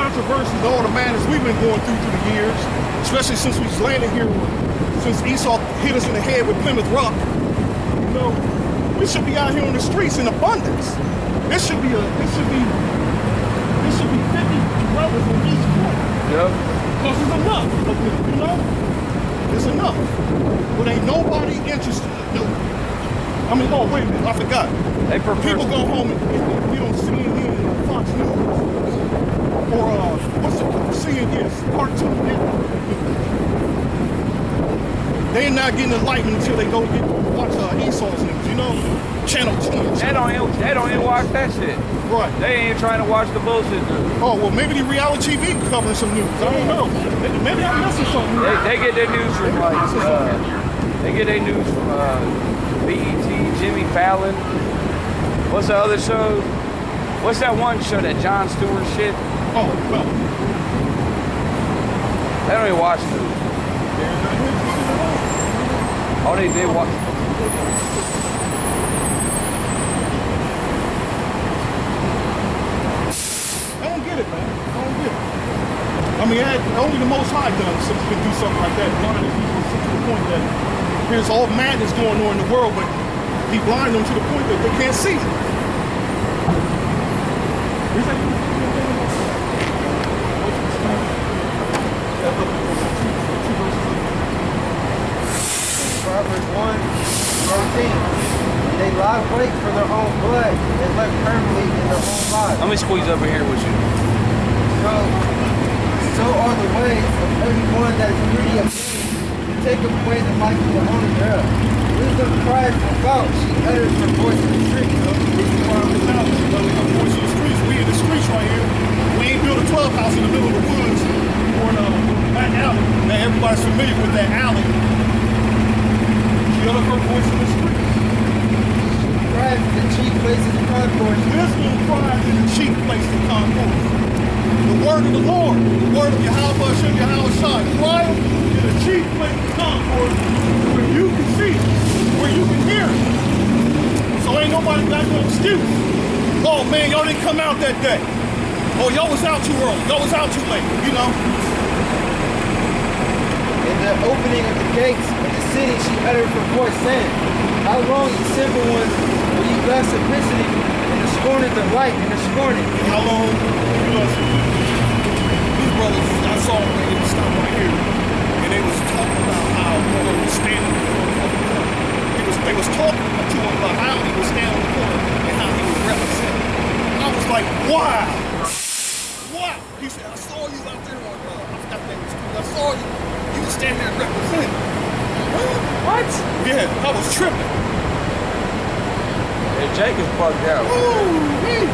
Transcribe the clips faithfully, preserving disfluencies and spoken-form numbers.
controversies, all the madness we've been going through through the years, especially since we landed here, since Esau hit us in the head with Plymouth Rock. You know, we should be out here on the streets in abundance. This should be a, this should be, this should be fifty brothers in each corner. Yep. Because there's enough of them, you know? There's enough. But ain't nobody interested. No. I mean, oh, wait a minute, I forgot. Hey, people go home and, and we don't see anything on Fox News. Or, uh, what's the C N N, Cartoon Network. They're not getting enlightened until they go get watch uh, Esau's news, you know? Channel ten. They don't even, they don't even watch that shit. Right. They ain't trying to watch the bullshit news. Oh, well, maybe the reality T V covering some news. I don't know. Maybe, maybe I'm missing something. They, they get their news from, like, uh, they get their news from uh, B E T, Jimmy Fallon. What's the other show? What's that one show, that Jon Stewart shit? Oh, well. They don't even watch news. Oh, they did watch. I don't get it, man. I don't get it. I mean, I, only the Most High done so can do something like that. Blind people to the point that there's all madness going on in the world, but he blind them to the point that they can't see. Proverbs one thirteen. They lie wait for their own blood and live permanently in their own lives. Let me squeeze up in here with you. So, so are the ways of everyone that is greedy of gain, to take away the life of the owner thereof. Wisdom cries without, she utters her voice in the streets. This is why we're out, you know, our voice in the streets. We in the streets right here. We ain't built a twelve house in the middle of the woods or in a back alley. Now everybody's familiar with that alley. She uttered her voice in the streets. Cries in the chief places of concourse. Wisdom cries in the chief place of concourse. The word of the Lord, the word of Yahweh, Hashem, Yahweh, Shai, crying in the chief place of concourse where you can see it, where you can hear it. So ain't nobody got no excuse. Oh man, y'all didn't come out that day. Oh, y'all was out too early. Y'all was out too late, you know. In the opening of the gates of the city, she uttered her voice, saying, how long, you simple ones, will you bless simplicity, and the scorners of light, and the scorning? How long, you know, these brothers, I saw them, they would stop right here, and they was talking about how they was standing in the corner. They was, they was talking to him about how he was standing in the corner, and how he was representing. I was like, wow. Wow. He said, I saw you out there on, uh, I forgot the name of the school. I saw you. You was standing there representing. What? Yeah, I was tripping. Yeah, Jake is bugged out. Ooh, man.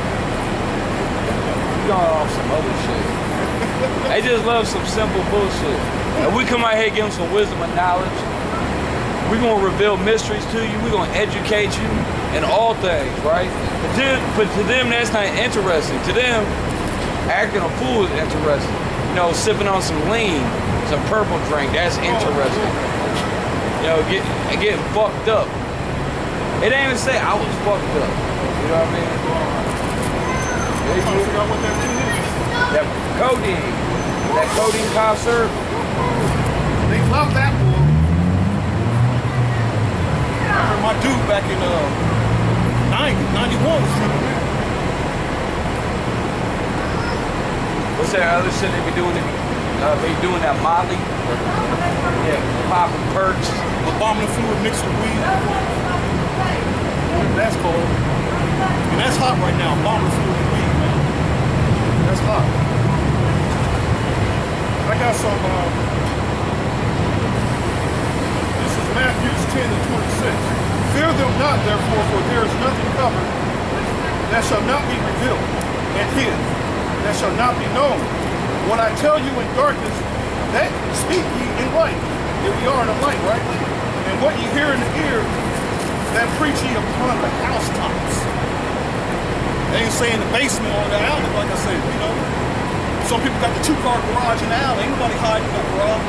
He's going off some other shit. They just love some simple bullshit. And we come out here give them some wisdom and knowledge. We're going to reveal mysteries to you. We're going to educate you in all things, right? But to, but to them, that's not interesting. To them, acting a fool is interesting. You know, sipping on some lean, some purple drink, that's interesting. You know, get, getting fucked up. It ain't even say I was fucked up. You know what I mean? I'm trying to figure out what that thing is. That codeine. That codeine cough syrup. They love that one. I remember my dude back in uh, ninety, ninety-one was tripping that. What's that other shit they be doing? Uh, they doing that Molly? Yeah, popping perks. Abominable fluid mixed with weed. Whatever that's called. And that's hot right now. Abominable fluid with weed, man. That's hot. I got some, uh, this is Matthew ten and twenty-six. Fear them not, therefore, for there is nothing covered that shall not be revealed, and hid that shall not be known. What I tell you in darkness, that speak ye in light. Here we are in the light, right? And what ye hear in the ear, that preach ye upon the housetops. They ain't saying the basement or the alley, like I said, you know. Some people got the two-car garage in the alley. Ain't nobody hiding in the garage.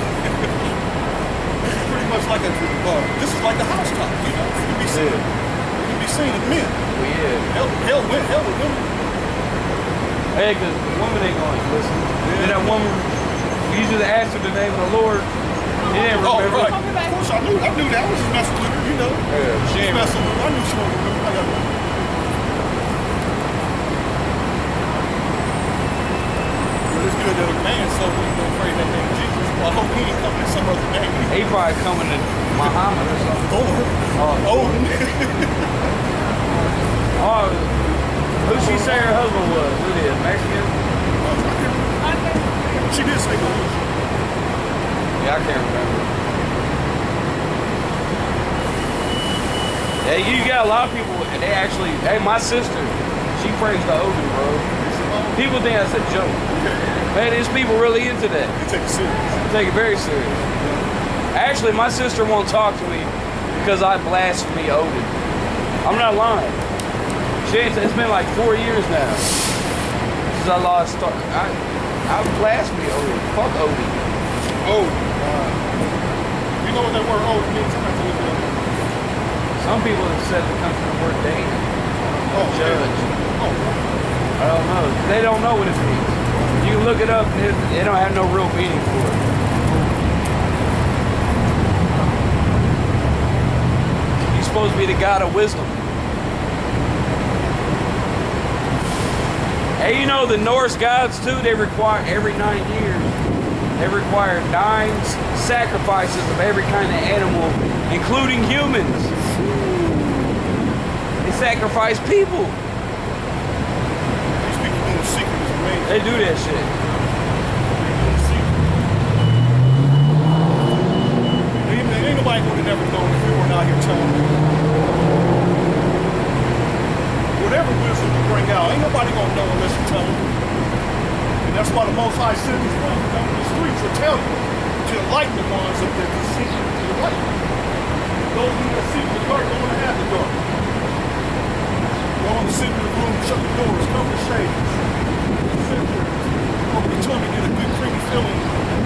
This is pretty much like a, uh, this is like the housetop, you know. You can be seen, you can be seen as men. Well, yeah. Hell, hell, hell with women. Hey, because the woman ain't going to listen. Yeah. And that woman, you just asked her the name of the Lord. He didn't Oh, remember. right. Of course, I knew. I knew that. I was just messing with her, you know. Yeah, she ain't messing with her. I knew she wasn't remember. I got it. But it's good that a man so we don't pray that name Jesus. Well, I hope he ain't coming in some other name. He probably coming in Muhammad or something. Or Oh, Odin. Oh, who she say her husband was? Who it is? Mexican? She did say that. Yeah, I can't remember. Yeah, you got a lot of people, and they actually, hey, my sister, she prays to Odin, bro. People think that's a joke. Man, there's people really into that. They take it serious. They take it very serious. Actually, my sister won't talk to me because I blaspheme Odin. I'm not lying. She ain't, it's been like four years now since I lost. I, I blaspheme Odin. Fuck Odin. Oh, uh, you know what that word Odin means? I'm not going to look it up. Some people have said it comes from the word Dane. Oh, judge. Oh. I don't know. They don't know what it means. You can look it up, it, they don't have no real meaning for it. You're supposed to be the God of wisdom. Hey, you know the Norse gods too, they require every nine years, they require nine sacrifices of every kind of animal, including humans. They sacrifice people. These people doing secret is amazing. They do that shit. Ain't nobody would have never known if we weren't out here telling them. Whatever wisdom you bring out, ain't nobody gonna know unless you tell them. And that's why the Most High sent His Son down the streets to tell you, to enlighten the ones that are deceived, to enlighten them. Those who are seeking the dark don't want to have the dark. Go on to sit in the room, shut the doors, cover the shades. Sit there, open your tongue and get a good creamy feeling.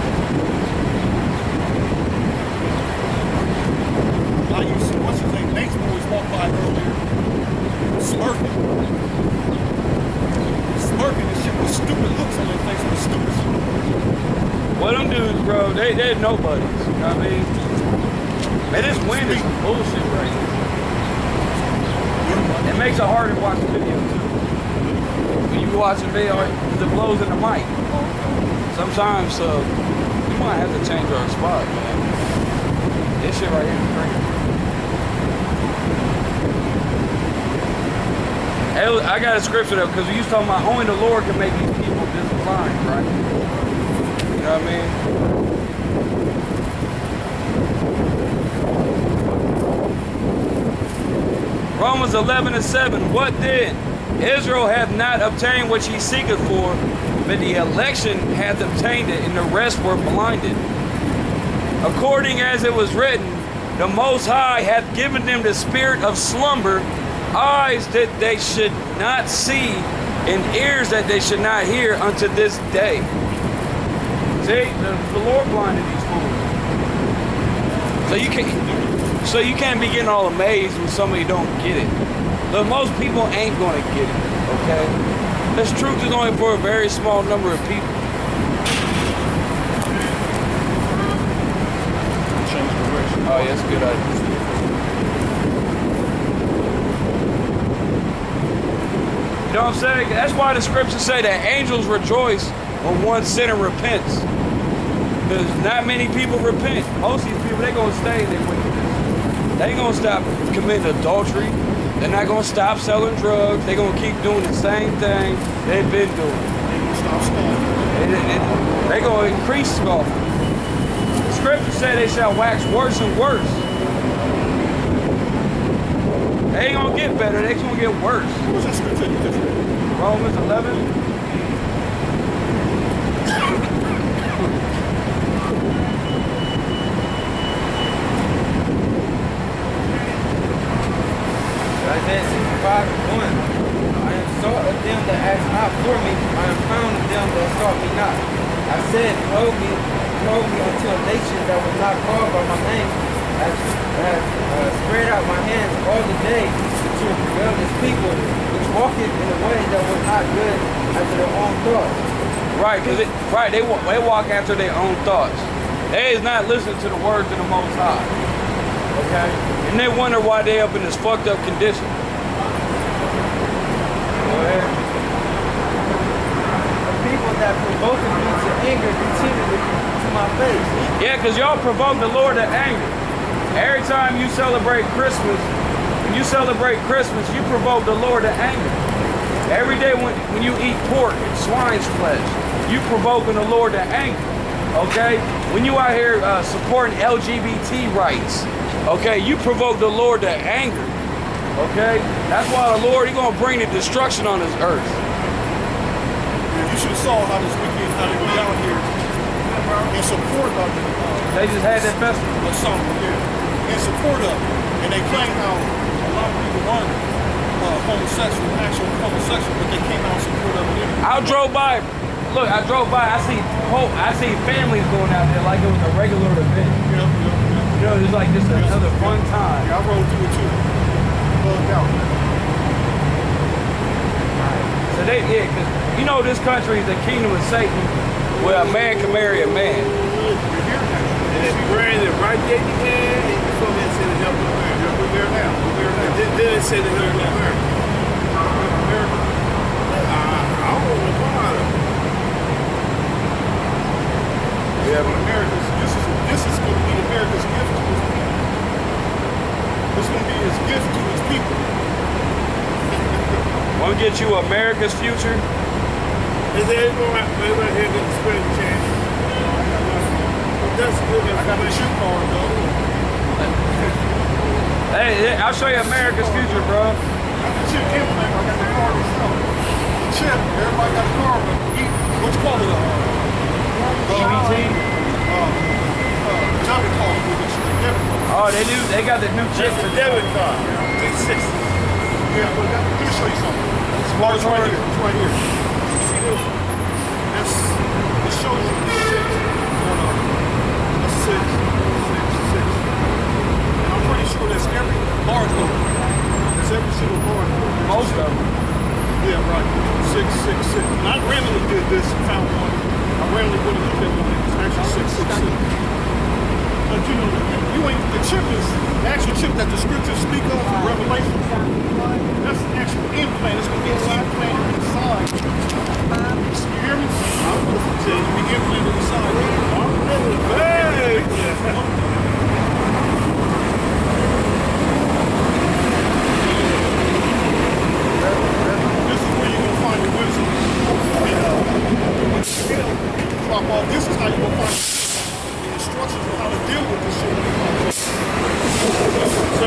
I used to, what's his name? Nate's boys walked by earlier. Smirking. Smirking and shit with stupid looks on their face with stupid shit. Well, them dudes, bro, they, they're nobodies. You know what I mean? Man, this wind is some bullshit right here. It makes it hard to watch the video, too. When you watch the video, it blows in the mic. Sometimes, uh, you might have to change our spot, man. This shit right here is crazy. I got a scripture though, because we used to talk about only the Lord can make these people this blind, right? You know what I mean? Romans eleven and seven, what then? Israel hath not obtained what ye seeketh for, but the election hath obtained it, and the rest were blinded. According as it was written, the Most High hath given them the spirit of slumber, eyes that they should not see, and ears that they should not hear unto this day. See, the, the Lord blinded these fools. So you can't, so you can't be getting all amazed when somebody don't get it. But most people ain't gonna get it, okay? This truth is only for a very small number of people. Oh, yeah, that's a good idea. You know what I'm saying? That's why the scriptures say that angels rejoice when one sinner repents. Because not many people repent. Most of these people, they're going to stay in their wickedness. They ain't going to stop committing adultery. They're not going to stop selling drugs. They're going to keep doing the same thing they've been doing. They're going to stop scoffing. They're going to increase scoffing. The scriptures say they shall wax worse and worse. They ain't gonna get better, they just gonna get worse. What was that scripture you just read? Romans eleven. Isaiah sixty-five and one. I am sought of them that ask not for me, I am found of them that sought me not. I said, behold me, behold me unto a nation that was not called by my name. I have uh, spread out my hands all the day to prevail this people, which walking in a way that was not good after their own thoughts. Right, cause it, right, they wa- they walk after their own thoughts. They is not listening to the words of the Most High. Okay, and they wonder why they up in this fucked up condition. Go ahead. The people that provoke me to anger continually to my face. Yeah, cause y'all provoke the Lord to anger. Every time you celebrate Christmas, when you celebrate Christmas, you provoke the Lord to anger. Every day when, when you eat pork and swine's flesh, you provoking the Lord to anger. Okay? When you out here uh, supporting L G B T rights, okay, you provoke the Lord to anger. Okay? That's why the Lord, He's gonna bring the destruction on this earth. Yeah, you should have saw how this weekend, how they were out here in support of the uh, They just had that festival. the song, yeah, in support of it. And they claim how a lot of people aren't uh, homosexual, actual homosexual, but they came out in support of it anyway. I drove by, look, I drove by, I see whole, I see families going out there like it was a regular event. Yeah, yeah, yeah. You know, it's like just another fun time. Yeah, I rode through it too. Bugged out. So they, yeah, because you know this country is the kingdom of Satan, where a man can marry a man. You're here now. And if you ran it right there, you can. You told me to say the help of America. We're there now. We're there now. Then, then it said the help of America. America. I, I don't want to come out of it. Yeah, but America's, this is this is going to be America's gift to its people. It's going to be his gift to its people. Want to get you America's future? Is there anyone right here getting spread the chance? That's good. I got a shoe card though. Hey, yeah, I'll show you America's future, bro. I got the chip implant. I got the card myself. The chip. Everybody got the card. What you call it? Uh, E B T? Uh, uh, debit card. Debit card. Oh, they do. They got the new chip. That's a debit card. It's six. Yeah, but let me show you something. It's right here. It's right here. You see this? That's, it shows you the six. Hold on. That's six, six, six. And I'm pretty sure that's every barcode. That's every single barcode. Most of them. Yeah, right. Six, six, six. And I randomly did this and found one. I randomly went and looked at one. It's actually six, six, six. But you know, you ain't, the chip is, the actual chip that the scriptures speak of in Revelation, that's an actual implant. It's going to be an implant inside. You hear me? I'm listening to you. Be implanted inside. Hey! This is where you're going to find the wisdom. And, uh, drop off. This is how you're going to find the instructions on how to deal with this shit. So,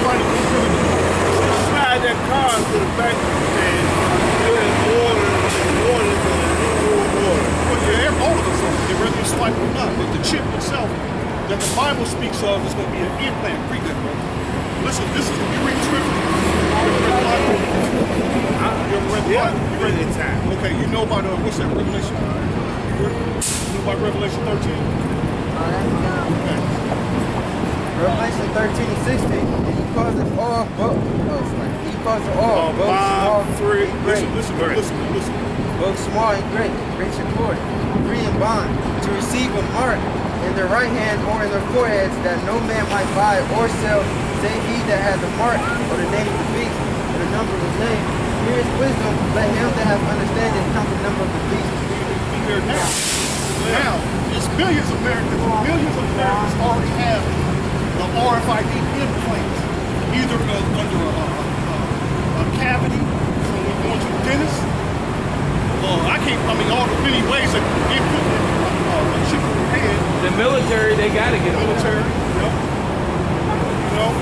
slide that car to the back and do it in order, in order to the new order. Well, yeah, all of us are, whether you swipe or not, but the chip itself that the Bible speaks of is going to be an implant. Read that, bro. Listen, this is, you read the scripture. You ever read the Bible? You ever read the Yeah, Bible? You read many it? times. Okay, you know about, uh, what's that, Revelation? You know about Revelation thirteen? Okay. Revelation thirteen and sixteen, and he calls it all both. Oh, sorry. He calls it all, Uh, both five, small, three, and great. Listen, listen, listen, listen. Both small and great, rich and poor, free and bond, to receive a mark in their right hand or in their foreheads, that no man might buy or sell, save he that has a mark or the name of the beast or the number of his name. Here is wisdom, let him that have understanding count the number of the beast. Be there now. Now, it's millions of Americans, millions of Americans already have the R F I D implant, either uh, under a, a, a, a cavity from when going to the dentist. Uh, I can't, I mean, all the many ways that they put uh, a chip in your head. The military, they got to get them. Military, yep. You know?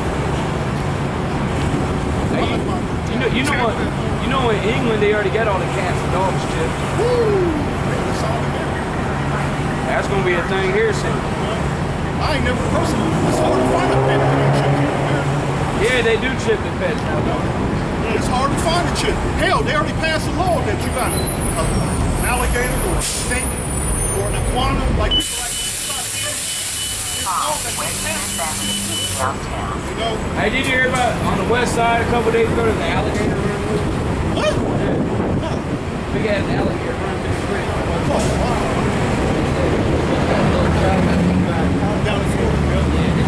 Hey, you, you know, you know what? You know, in England, they already got all the cats and dogs chips. Woo! That's all they got. That's gonna be a thing here soon. I ain't never personally, it's hard to find a pet that ain't chipped in your head. Yeah, they do chip the pets now, though. It's hard to find a chip. Hell, they already passed a law that you got a, a, an alligator or a snake or an iguana, like people like it's all that they pass. You know? Hey, did you hear about on the west side a couple days ago? There's an alligator. Oh Big ass alligator running through the street. Oh, wow. Down in Florida, yeah.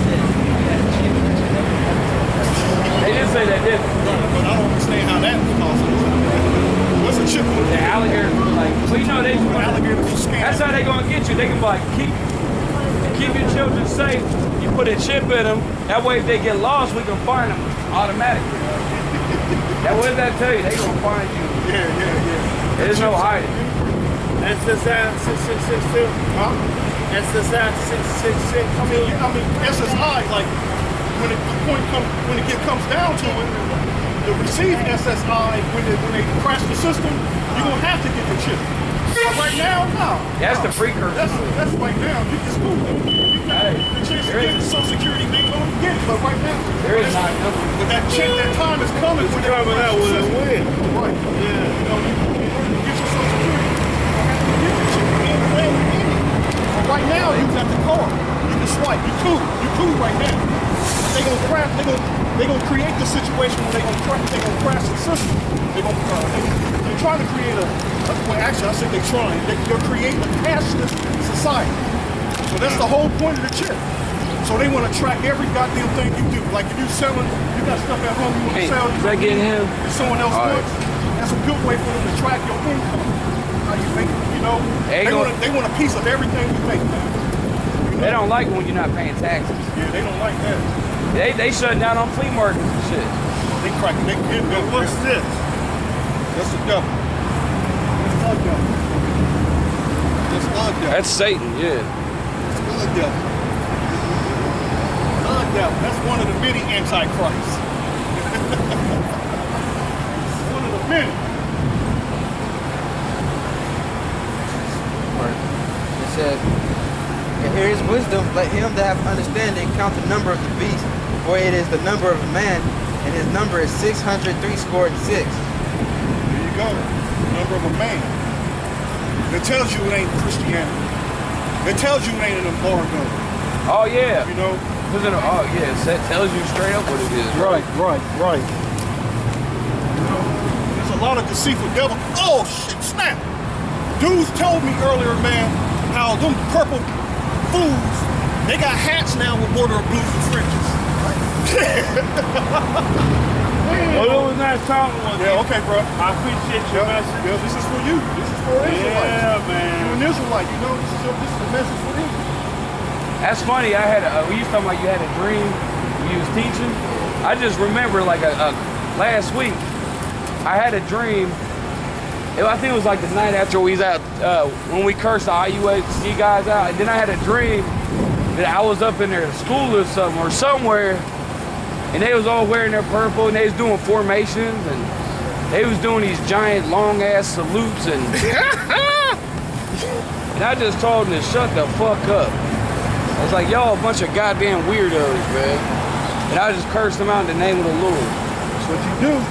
They did say that, didn't they? Right, but I don't understand how that was possible. What's a chip with The alligators were like, well, you know, they an alligator will scan? that's how they gonna get you. They can be like, keep keep your children safe. You put a chip in them. That way, if they get lost, we can find them automatically. That what does that tell you? They gonna find you. Yeah, yeah, yeah. There's no hiding. S S I six six six two. Huh? S S I six six six I mean, I mean, S S I, like, when it, the point come, when it get, comes down to it, to receive S S I, when they, when they crash the system, you're going to have to get the chip. But right now, no. That's no. the precursor. That's, that's right now. You can school it. You got Hey, the chance to there get is- the Social Security, they going to get it. But right now, There is that's- not nothing. but that chip, that time is coming. It's when they coming crash out the with a system. win. Right. Yeah. You know, you, in order to get your Social Security, you have to get the chip in the way in it. But right now, you got the card. You can swipe. You cool. You cool right now. They gonna crash. They gonna they gonna create the situation where they gonna crash. They gonna crash the system. They gonna uh, they, they're trying to create a. a well, actually, I say they're trying. They, they're creating a cashless society. So that's the whole point of the chip. So they want to track every goddamn thing you do. Like if you selling, you got stuff at home you want to Hey, sell. is that getting him? If someone else All right. wants, that's a good way for them to track your income. How you make it, you know? They They gonna- want, a, they want a piece of everything you make, man. They don't like it when you're not paying taxes. Yeah, they don't like that. They they shut down on flea markets and shit. They crack, they get But what's this? That's the devil. That's the devil. That's the devil. That's Satan, yeah. That's the devil. The devil. That's one of the many antichrists. One of the many. It says, and here is wisdom, let him that have understanding count the number of the beast, for it is the number of a man, and his number is six hundred three score and six. There you go. Number of a man. It tells you it ain't Christianity. It tells you it ain't an embargo. Oh yeah. You know? Who's in a, oh yeah, it tells you straight up what it is. Right, right, right. You know, there's a lot of deceitful devil. Oh shit, snap! Dudes told me earlier, man, how them purple fools, they got hats now with border of blues and fringes. Oh, it was nice talking with you. Yeah, okay, bro. I appreciate your Yeah, message. yeah, this is for you. This is for Israelites. Yeah, You're man. an Israelite, you know, this is, your, this is the message for you. That's funny. I had a, we used to talk about you had a dream when you was teaching. I just remember like a, a last week, I had a dream. It, I think it was like the night after we was out uh, when we cursed the I U A C guys out. And then I had a dream that I was up in their school or something or somewhere, and they was all wearing their purple and they was doing formations and they was doing these giant long ass salutes and and I just told them to shut the fuck up. I was like, y'all a bunch of goddamn weirdos, man. And I just cursed them out in the name of the Lord. That's what you do.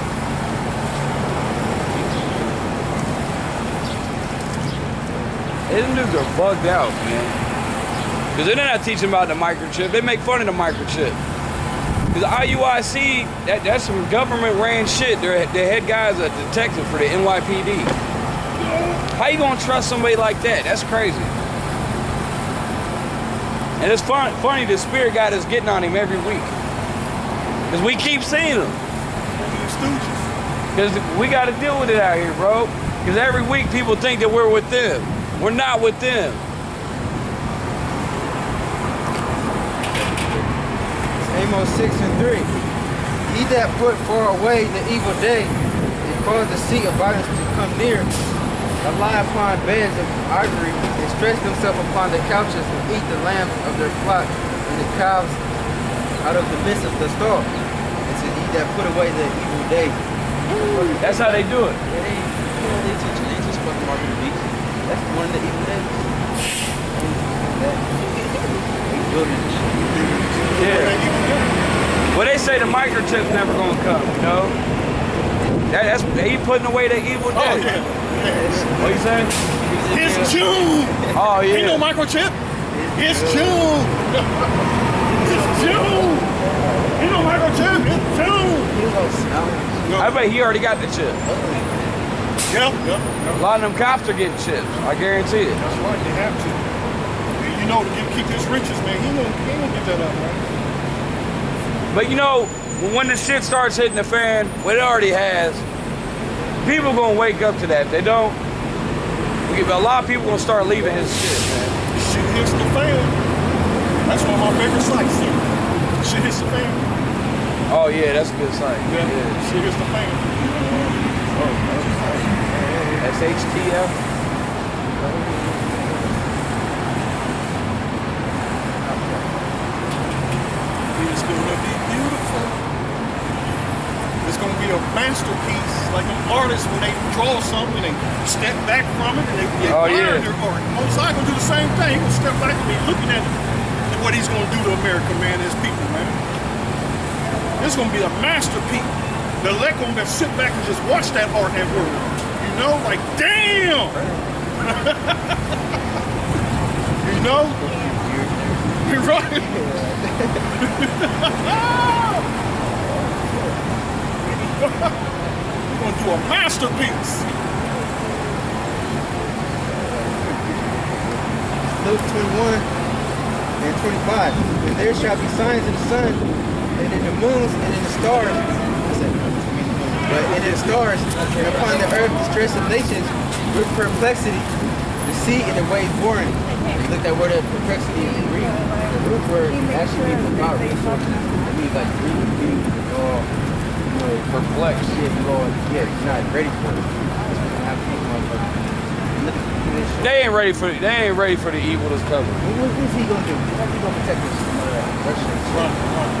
Them dudes are bugged out, man. Because they're not teaching about the microchip. They make fun of the microchip. Because I U I C, that, that's some government ran shit. Their, their head guy's a detective for the N Y P D. How you gonna trust somebody like that? That's crazy. And it's fun, funny, the spirit guy is getting on him every week. Because we keep seeing him. Because we got to deal with it out here, bro. Because every week people think that we're with them. We're not with them. Amos six and three. He that put far away the evil day, and cause the seat of violence to come near, that lie upon beds of ivory, and stretch themselves upon the couches, and eat the lambs of their flock, and the cows out of the midst of the stall. It says, he that put away the evil day. That's how they do it. Yeah, they, you know, they teach, they teach fucking mark of the beast. That's one of the evil days. That. They build it and shit. Yeah. Well, they say the microchip's never gonna come, you know? That, that's he putting away the evil day. Oh, yeah. What you saying? It's June. Oh, yeah. Ain't no microchip. It's June. It's June. Ain't no microchip. It's June. He was all smelling. I bet he already got the chip. Yeah, yeah. A lot of them cops are getting chips. I guarantee it. That's right, they have to. And you know, to get, keep his riches, man, he ain't gonna, he ain't gonna get that up, man. But you know, when the shit starts hitting the fan, what it already has, people gonna wake up to that. If they don't, a lot of people gonna start leaving his shit, man. Shit hits the fan. That's one of my favorite sites. Shit hits the fan. Oh yeah, that's a good site. Yeah, yeah. Shit hits the fan. S H T F. It's gonna be beautiful. It's gonna be a masterpiece, like an artist when they draw something, they step back from it and they, they oh, learn yeah. their art. Most I gonna do the same thing. He's gonna step back and be looking at what he's gonna do to America, man, his people, man. It's gonna be a masterpiece. They'll let them just sit back and just watch that art at work. You know, like damn. You know? You're right. We're gonna do a masterpiece. Luke twenty-one and twenty-five. And there shall be signs in the sun, and in the moons, and in the stars. But in the stars, and upon the earth, distress of nations with perplexity, the sea and the waves boring. You look at word of perplexity in Greek. The root word actually means about resources. It means like grief, grief, or you know, Perplexed. shit, Lord. Yeah, you're not ready for it. Have to think motherfucker. Look at this shit. They ain't ready for it. They ain't ready for the evil that's coming. What, what is he gonna do? How's he gonna protect us from uh, Russia? Right, right.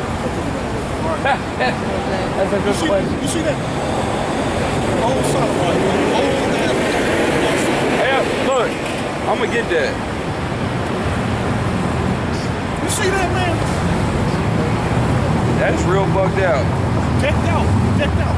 That's a You good see, question. you see that? Old satellite, old ass. Hey, look, I'm gonna get that. You see that, man? That's real bugged out. Decked out, decked out.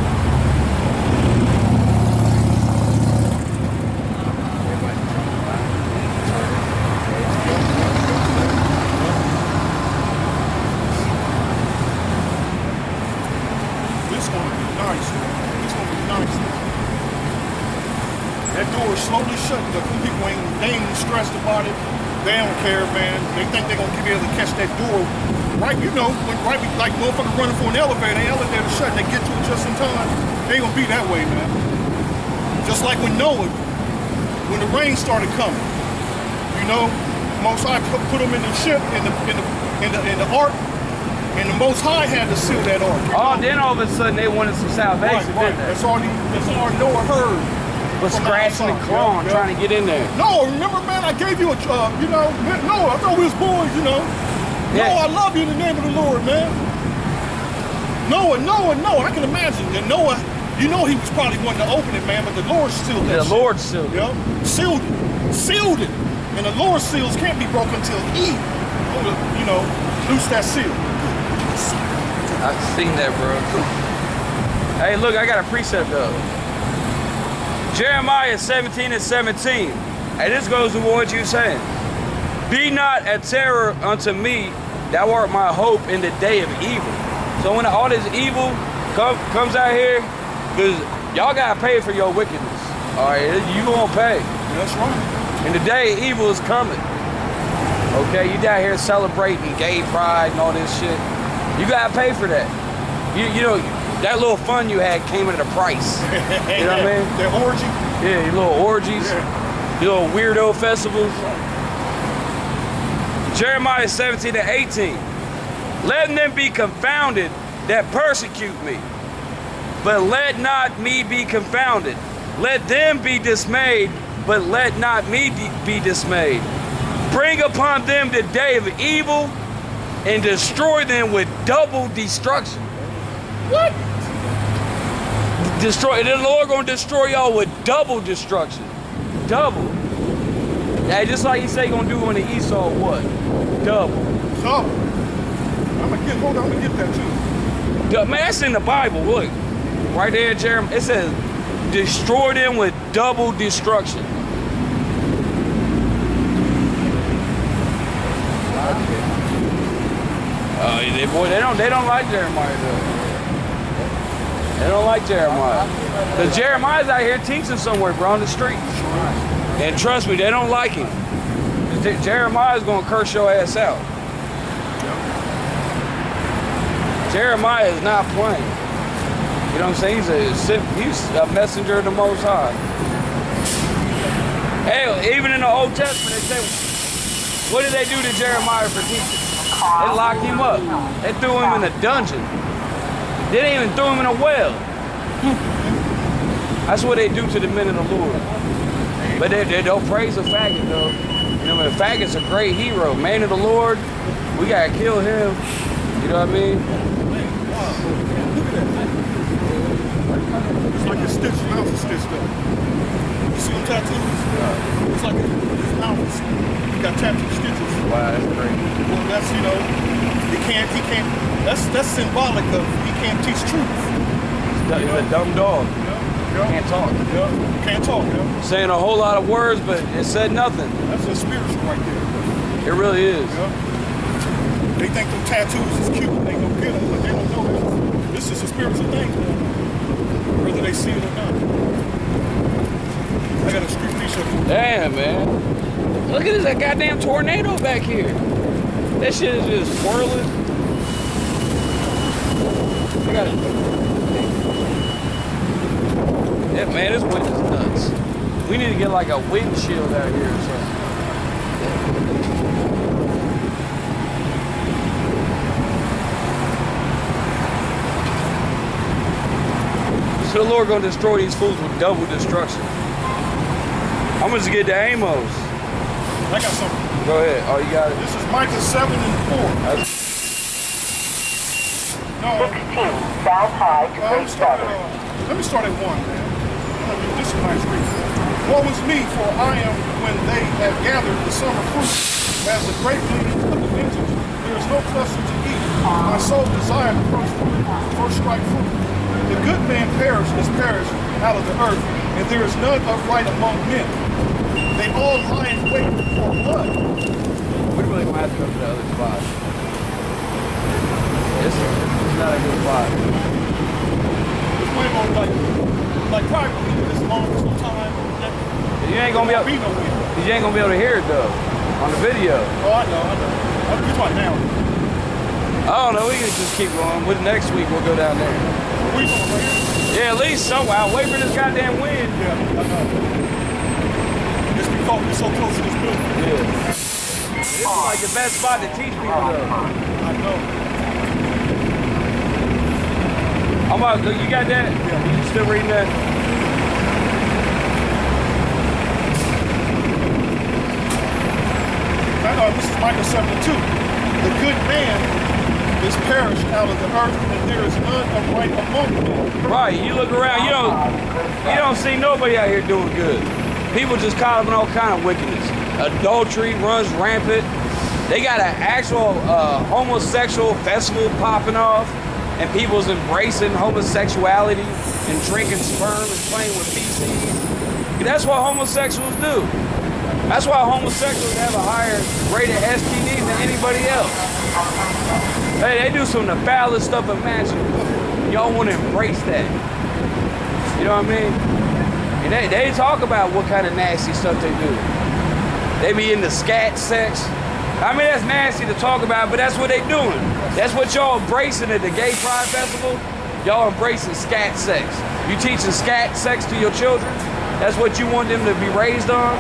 This gonna be nice, man. This gonna be nice. That door is slowly shut. The people ain't, they ain't stressed about it. They don't care, man. They think they're gonna be able to catch that door right, you know, when, right, like motherfucker running for an elevator, the elevator shut and they get to it just in time. They ain't gonna be that way, man. Just like when Noah, when the rain started coming, you know, Most High put, put them in the ship, in the in the in the in the ark, and the Most High had to seal that ark. Oh, then all of a sudden they wanted some salvation, Right, right. didn't they? That's all. He, that's all Noah heard. Was from the scratching and outside. clawing, Yeah, yeah. trying to get in there. No, remember, man, I gave you a, uh, you know, no, I thought we was boys, you know. Yeah. No, I love you in the name of the Lord, man. Noah, Noah, Noah, I can imagine that Noah, you know he was probably wanting to open it, man, but the Lord sealed that The shit. Lord sealed it. Yep, sealed it, sealed it. And the Lord's seals can't be broken until He, you know, loose that seal. I've seen that, bro. Hey, look, I got a precept though. Jeremiah seventeen and seventeen. Hey, this goes with what you're saying. Be not a terror unto me, thou art my hope in the day of evil. So when all this evil come, comes out here, because y'all gotta pay for your wickedness. All right, you gonna pay. That's right. And the day of evil is coming. Okay, you down here celebrating gay pride and all this shit. You gotta pay for that. You, you know, that little fun you had came at a price. You know what I mean? That orgy. Yeah, your little orgies, Yeah. your little weirdo festivals. Jeremiah seventeen to eighteen. Let them be confounded that persecute me, but let not me be confounded. Let them be dismayed, but let not me be dismayed. Bring upon them the day of evil and destroy them with double destruction. What? Destroy, the Lord gonna destroy y'all with double destruction. Double. Yeah, just like he say he gonna do on the Esau, what? Double. So, I'm gonna get, hold on, I'm gonna get that too. Man, that's in the Bible, look. Right there, Jeremiah, it says, destroy them with double destruction. Uh, they, boy, they don't, they don't like Jeremiah though. They don't like Jeremiah. Because Jeremiah's out here teaching somewhere, bro, on the street. And trust me, they don't like him. Jeremiah's gonna curse your ass out. Jeremiah is not playing. You know what I'm saying? He's a, he's a messenger of the Most High. Hell, even in the Old Testament, they say, what did they do to Jeremiah for teaching? They locked him up. They threw him in a dungeon. They didn't even throw him in a well. That's what they do to the men of the Lord. But they, they don't praise a faggot, though. You know, a faggot's a great hero. Man of the Lord, we gotta kill him. You know what I mean? It's like his stitched mouth is stitched up. You see them tattoos? Yeah. It's like his mouth is, he got tattoo stitches. Wow, that's great. Well, that's, you know, he can't, he can't, that's that's symbolic of he can't teach truth. He's a dumb dog. Yeah. Yeah. Can't talk. Yeah. Can't talk, yeah. Saying a whole lot of words, but it said nothing. That's a spiritual right there. It really is. Yeah. They think them tattoos is cute and they go get them, but they don't know that this is a spiritual thing to them, whether they see it or not. I got a street t-shirt. Damn, man. Look at this, that goddamn tornado back here. That shit is just swirling. I got it. Yeah, man, this wind is nuts. We need to get like a windshield out here or something. So the Lord gonna destroy these fools with double destruction. I'm gonna just get to Amos. I got something. Go ahead. Oh, you got it. This is Micah seven and four. That's No. sixteen, south high to Uh, let, me grade start seven. at, uh, let me start at one, man. This is nice read. Woe is me, for I am when they have gathered the summer fruit, as the grape leaves of the vintage. There is no cluster to eat. My soul desires the first fruit, first strike fruit. The good man perish is perished out of the earth, and there is none upright among men. They all lie in wait for blood. we really gonna have to go to the other spot. This, this is not a good spot. This might go like, like probably this long time. You ain't gonna be able. Be no way. You ain't gonna be able to hear it though on the video. Oh, I know, I know. You're talking now. I don't know. We can just keep going. With next week we'll go down there. We going right here? Yeah, at least somewhere. Wait for this goddamn wind. Yeah, I know. It's because we're so close to this building. Yeah. This is like the best spot to teach people though. I know. I'm about. You got that? Yeah. You still reading that? I know. This is Micah seven two. The good man is perished out of the earth, and there is none upright among them. Right. You look around. You don't. You don't see nobody out here doing good. People just caught up in all kind of wickedness. Adultery runs rampant. They got an actual uh, homosexual festival popping off, and people's embracing homosexuality and drinking sperm and playing with feces. That's what homosexuals do. That's why homosexuals have a higher rate of S T Ds than anybody else. Hey, they do some of the foulest stuff imaginable. Y'all want to embrace that. You know what I mean? And they, they talk about what kind of nasty stuff they do. They be into scat sex. I mean, that's nasty to talk about, but that's what they doing. That's what y'all embracing at the Gay Pride Festival. Y'all embracing scat sex. You teaching scat sex to your children? That's what you want them to be raised on?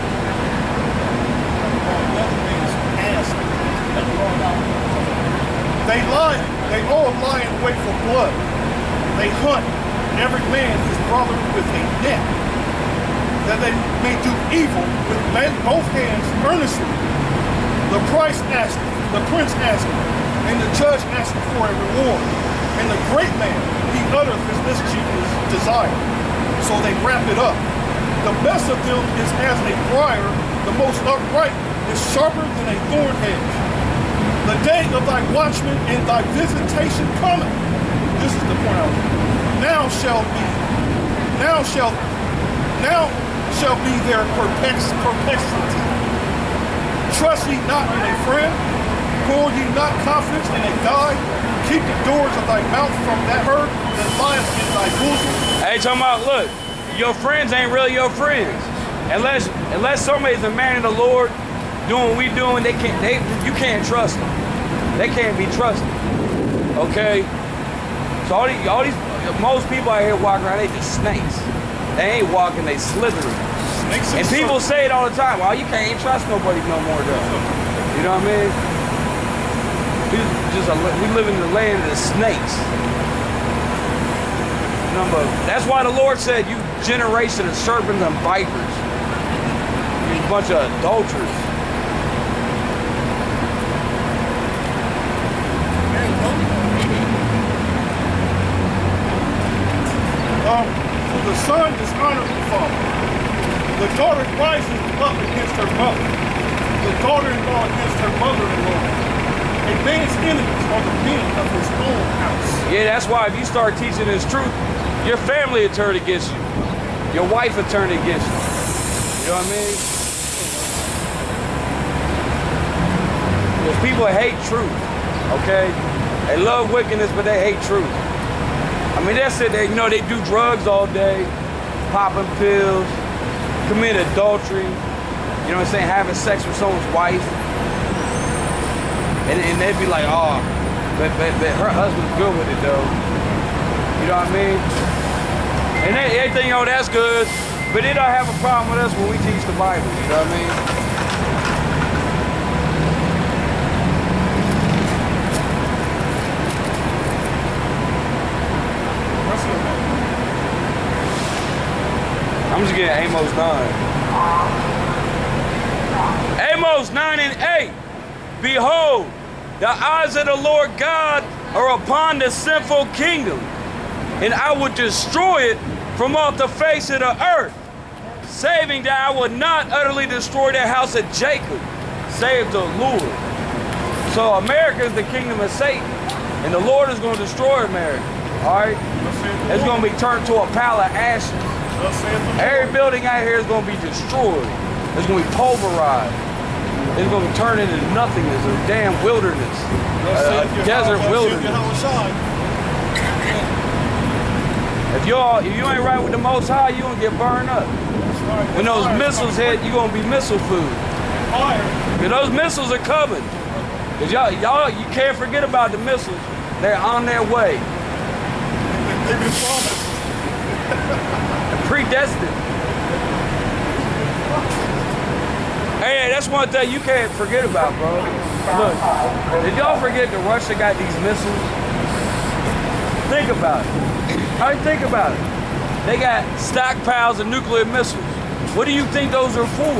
They lie. They all lie in wait for blood. They hunt every man his brother with a net, that they may do evil with both hands earnestly. The price asked, the prince asked, and the judge asked for a reward. And the great man, he uttereth his mischievous desire. So they wrap it up. The best of them is as a briar, the most upright is sharper than a thorn hedge. The day of thy watchman and thy visitation cometh. This is the point I was. Now shall be, now shall, now shall be their perpex, perplexity. Trust ye not in a friend, Were ye not confident in a God? Keep the doors of thy mouth from that herd that lieth in thy bosom. Hey, talking about, look, your friends ain't really your friends. Unless unless somebody's a man of the Lord doing what we doing, they can't they you can't trust them. They can't be trusted. Okay? So all these, all these most people out here walking around, they just snakes. They ain't walking, they slithering. Snakes And people say it all the time, well, you can't trust nobody no more though. You know what I mean? We just a, we live in the land of the snakes. Number, that's why the Lord said, you generation of serpents and vipers. You bunch of adulterers. Um, the son dishonors the father. The daughter rises up against her mother. The daughter-in-law against her mother-in-law. A man's enemies are the men of his own house. Yeah, that's why if you start teaching this truth, your family will turn against you. Your wife will turn against you. You know what I mean? Because people hate truth, okay? They love wickedness, but they hate truth. I mean, that's it. They, you know, they do drugs all day, popping pills, commit adultery, you know what I'm saying, having sex with someone's wife. And, and they'd be like, oh, but, but, but her husband's good with it, though. You know what I mean? And they, they think, oh, that's good, but they don't have a problem with us when we teach the Bible, you know what I mean? I'm just getting Amos nine. Amos nine and eight. Behold, the eyes of the Lord God are upon the sinful kingdom, and I will destroy it from off the face of the earth, saving that I will not utterly destroy the house of Jacob, save the Lord. So America is the kingdom of Satan, and the Lord is going to destroy America, all right? It's going to be turned to a pile of ashes. Every building out here is going to be destroyed. It's going to be pulverized. It's going to turn into nothingness, a damn wilderness, a, a desert wilderness. If you all, if you ain't right with the Most High, you gonna get burned up. When those missiles hit, you gonna be missile food. Because those missiles are coming. Cause y'all, y'all, you can't forget about the missiles. They're on their way. They've been promised. Predestined. Hey, that's one thing you can't forget about, bro. Look, did y'all forget that Russia got these missiles? Think about it. How do you think about it? They got stockpiles of nuclear missiles. What do you think those are for?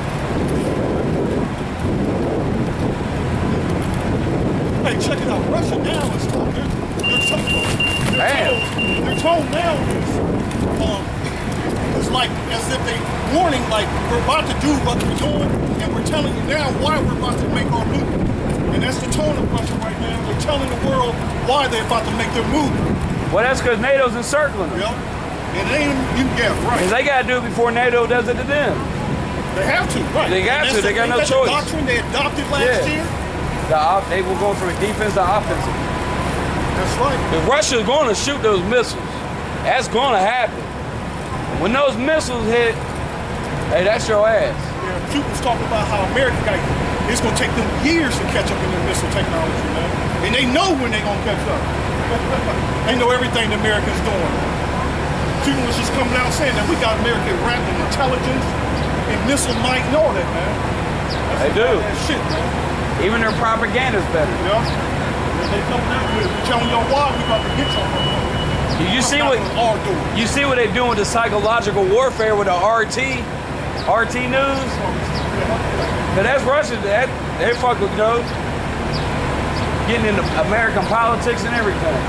Hey, check it out. Russia now is told. They're, they're told. They're told, they're told now is, um, it's like as if they warning, like we're about to do what we're doing, and we're telling you now why we're about to make our move. And that's the tone of Russia right now. They're telling the world why they're about to make their move. Well, that's because NATO's encircling them. Yep. And they ain't, you get right. Because they got to do it before NATO does it to them. They have to, right. They got to. They got no that's choice. The doctrine they adopted last Yeah. year. The op they will go from defense to offensive. That's right. If Russia's going to shoot those missiles, that's going to happen. When those missiles hit, hey, that's your ass. Yeah, Putin's talking about how America got, it's going to take them years to catch up in their missile technology, man. And they know when they're going to catch up. They know everything that America's doing. Putin was just coming out saying that we got America wrapped in intelligence and missile might and all that, man. That's They do. That shit, man. Even their propaganda's better. Yeah. And they coming out with it. Telling y'all why we about to get something. You, you see what you see what they're doing with the psychological warfare with the R T, R T news. But that's Russia. That they fuck with, you know, getting into American politics and everything.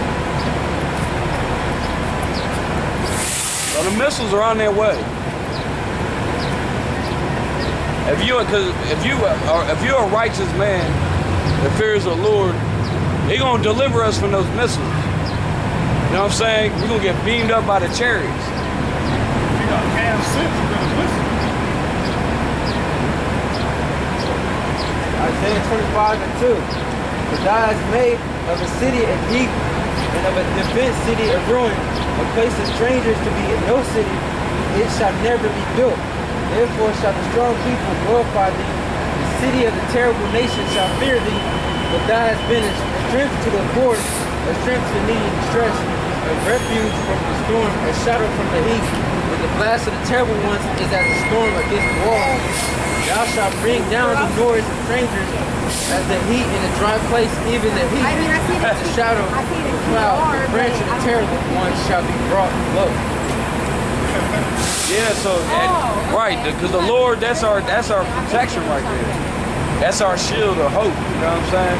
So the missiles are on their way. If you, cause if you are, if you're a righteous man that fears the Lord, He's gonna deliver us from those missiles. You know what I'm saying? We're gonna get beamed up by the chariots. You got half sense, you better listen. Isaiah ten, twenty-five, and two. For thou hast made of a city a heap, and of a defense city a ruin, a place of strangers to be in no city, it shall never be built. Therefore shall the strong people glorify thee, the city of the terrible nation shall fear thee, but thou hast been a strength to the poor, a strength to the needy and distressed, a refuge from the storm, a shadow from the heat. But the blast of the terrible ones is as a storm against the wall. Thou shalt bring down the noise of strangers, as the heat in a dry place, even the heat, I mean, I see as the shadow of the cloud, the branch of the terrible ones shall be brought low. Yeah, so that, Oh, okay. right, because the Lord, that's our that's our protection right there. That's our shield of hope. You know what I'm saying?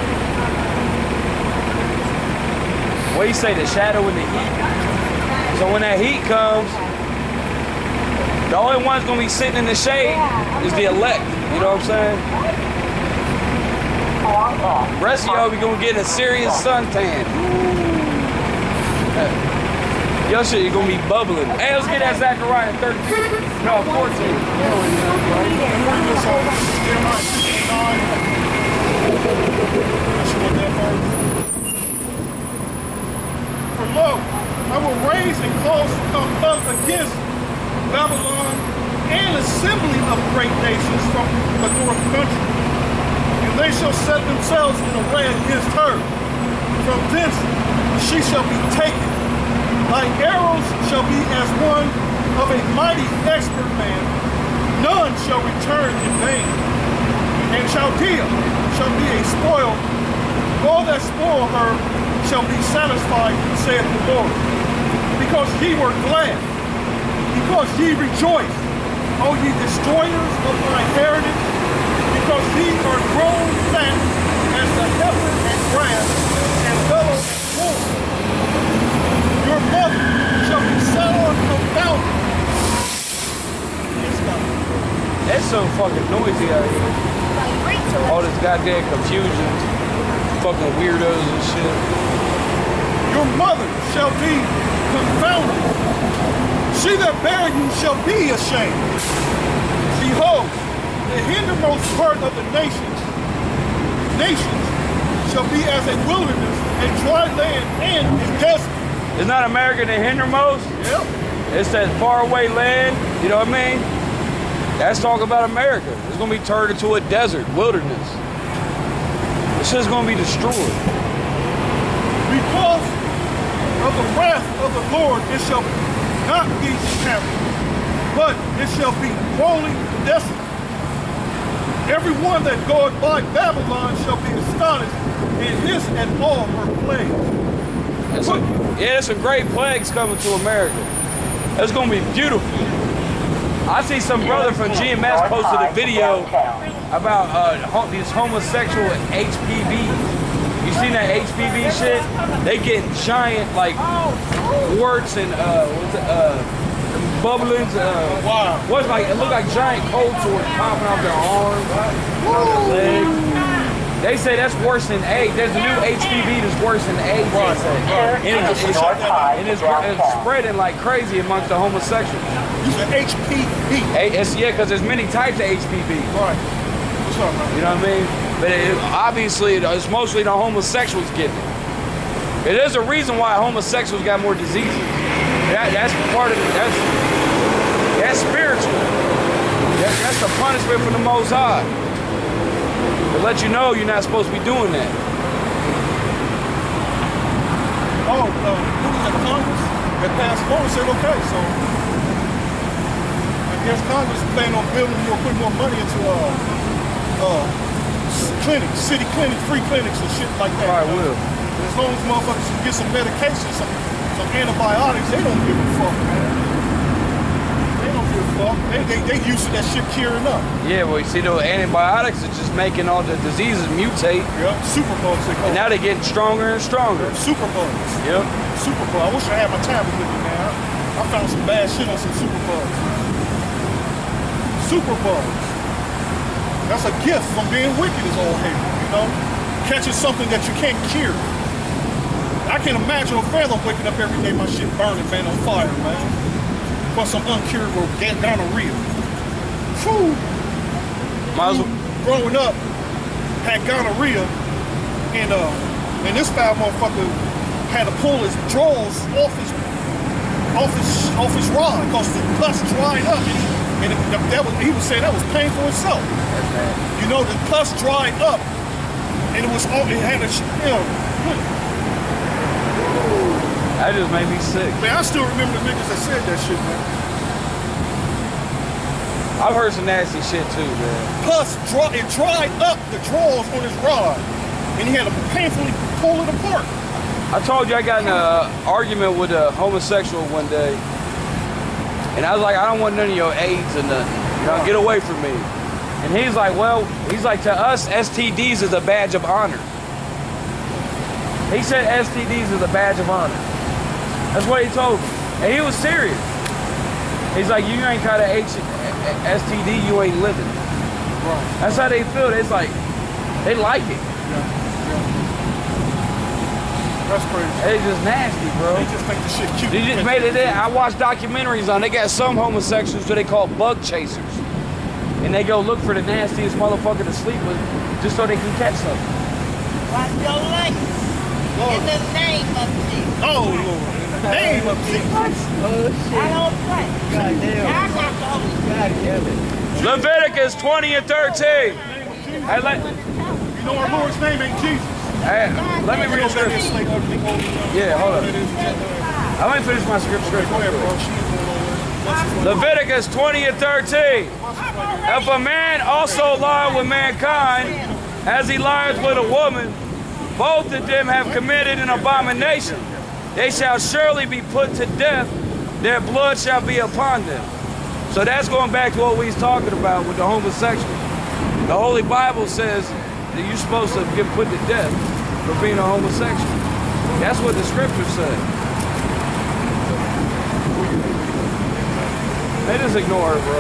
What do you say, the shadow and the heat? So when that heat comes, the only one's gonna be sitting in the shade is the elect. You know what I'm saying? The rest of y'all be gonna get a serious suntan. Your shit, you're gonna be bubbling. Hey, let's get that Zechariah thirteen. No, fourteen. For lo, I will raise and cause to come up against Babylon an assembly of great nations from the north country, and they shall set themselves in array against her. From thence she shall be taken. Thy arrows shall be as one of a mighty expert man. None shall return in vain. And Chaldea shall be a spoil. All that spoil her shall be satisfied, saith the Lord. Because ye were glad, because ye rejoiced, O ye destroyers of my heritage, because ye are grown fat as the heifer and grass, and fellow and wool. Your mother shall be settled and confounded. It's so fucking noisy out here. All this goddamn confusion, fucking weirdos and shit. Your mother shall be confounded. She that bare you shall be ashamed. Behold, the hindermost part of the nations, nations shall be as a wilderness, a dry land, and a desert. It's not America the hindermost. Yep. It's that faraway land. You know what I mean? That's talking about America. It's gonna be turned into a desert, wilderness. This shit's gonna be destroyed. Because of the wrath of the Lord, it shall not be inhabited, but it shall be wholly desolate. Everyone that goeth by Babylon shall be astonished, and hiss at all her plagues. There's some, yeah, there's some great plagues coming to America. It's gonna be beautiful. I see some brother from G M S posted a video about uh, ho these homosexual H P V. You seen that H P V shit? They get giant like warts and uh, what's it, uh, bubblings. Uh, Wow. What's like? It look like giant cold sores popping off their arms, off their legs. They say that's worse than AIDS. There's a new H P V that's worse than AIDS. They say. And, it's, it's, and it's, it's spreading like crazy amongst the homosexuals. You said H P V. Hey, it's, yeah, because there's many types of H P V. Right. What's up, man? You know what I mean? But it, obviously, it's mostly the homosexuals getting it. There's a reason why homosexuals got more diseases. That, that's part of it. That's, that's spiritual. That, that's the punishment from the Most High. To let you know you're not supposed to be doing that. Oh, uh, who was at Congress that passed forward said, okay, so I guess Congress is planning on building more, putting more money into uh, uh, clinics, city clinics, free clinics and shit like that. Probably you know? will. And as long as motherfuckers can get some medication, some, some antibiotics, they don't give a fuck, man. They don't give a fuck. They, they, they used to that shit curing up. Yeah, well, you see, those antibiotics are just making all the diseases mutate. Yep, superbugs they call And now they're getting stronger and stronger. Superbugs. Yep. Superbug. I wish I had my tablet with me, man. I found some bad shit on some superbugs. Superbugs. That's a gift from being wicked as all hell, you know? Catching something that you can't cure. I can't imagine a phantom waking up every day, my shit burning, man, on fire, man. For some uncurable gonorrhea. Whew. Might as well. Growing up, had gonorrhea, and uh, and this foul motherfucker had to pull his drawers off his off his off his rod because the pus dried up, and, it, that was he was saying that was painful itself. You know, the pus dried up, and it was all it had a you know. That just made me sick. Man, I still remember the niggas that said that shit, man. I've heard some nasty shit too, man. Pus dry, it dried up the drawers on his rod, and he had to painfully pull it apart. I told you I got in an argument with a homosexual one day, and I was like, I don't want none of your AIDS or nothing. You know, get away from me. And he's like, well, he's like, to us, S T Ds is a badge of honor. He said S T Ds is a badge of honor. That's what he told me. And he was serious. He's like, you ain't got an S T D, you ain't living. Right. That's how they feel. It's like, they like it. Yeah. Yeah. That's crazy. It's just nasty, bro. They just make the shit cute. They just made it in. I watched documentaries on, they got some homosexuals who they call bug chasers. And they go look for the nastiest motherfucker to sleep with just so they can catch something. Watch your life. In the name of Jesus. Oh, Lord. In the name of Jesus. Oh, shit. I don't play. God damn. I got the Holy God damn it. Leviticus twenty and thirteen. Hey, let, You know our Lord's name ain't Jesus. hey, let me read the scripture. Yeah, hold on. Let me finish my scripture. Go ahead, bro. She ain't going nowhere. Leviticus twenty and thirteen. If a man also lie with mankind, as he lies with a woman, both of them have committed an abomination. They shall surely be put to death. Their blood shall be upon them. So that's going back to what we was talking about with the homosexual. The Holy Bible says that you're supposed to get put to death for being a homosexual. That's what the scriptures say. They just ignore it, bro.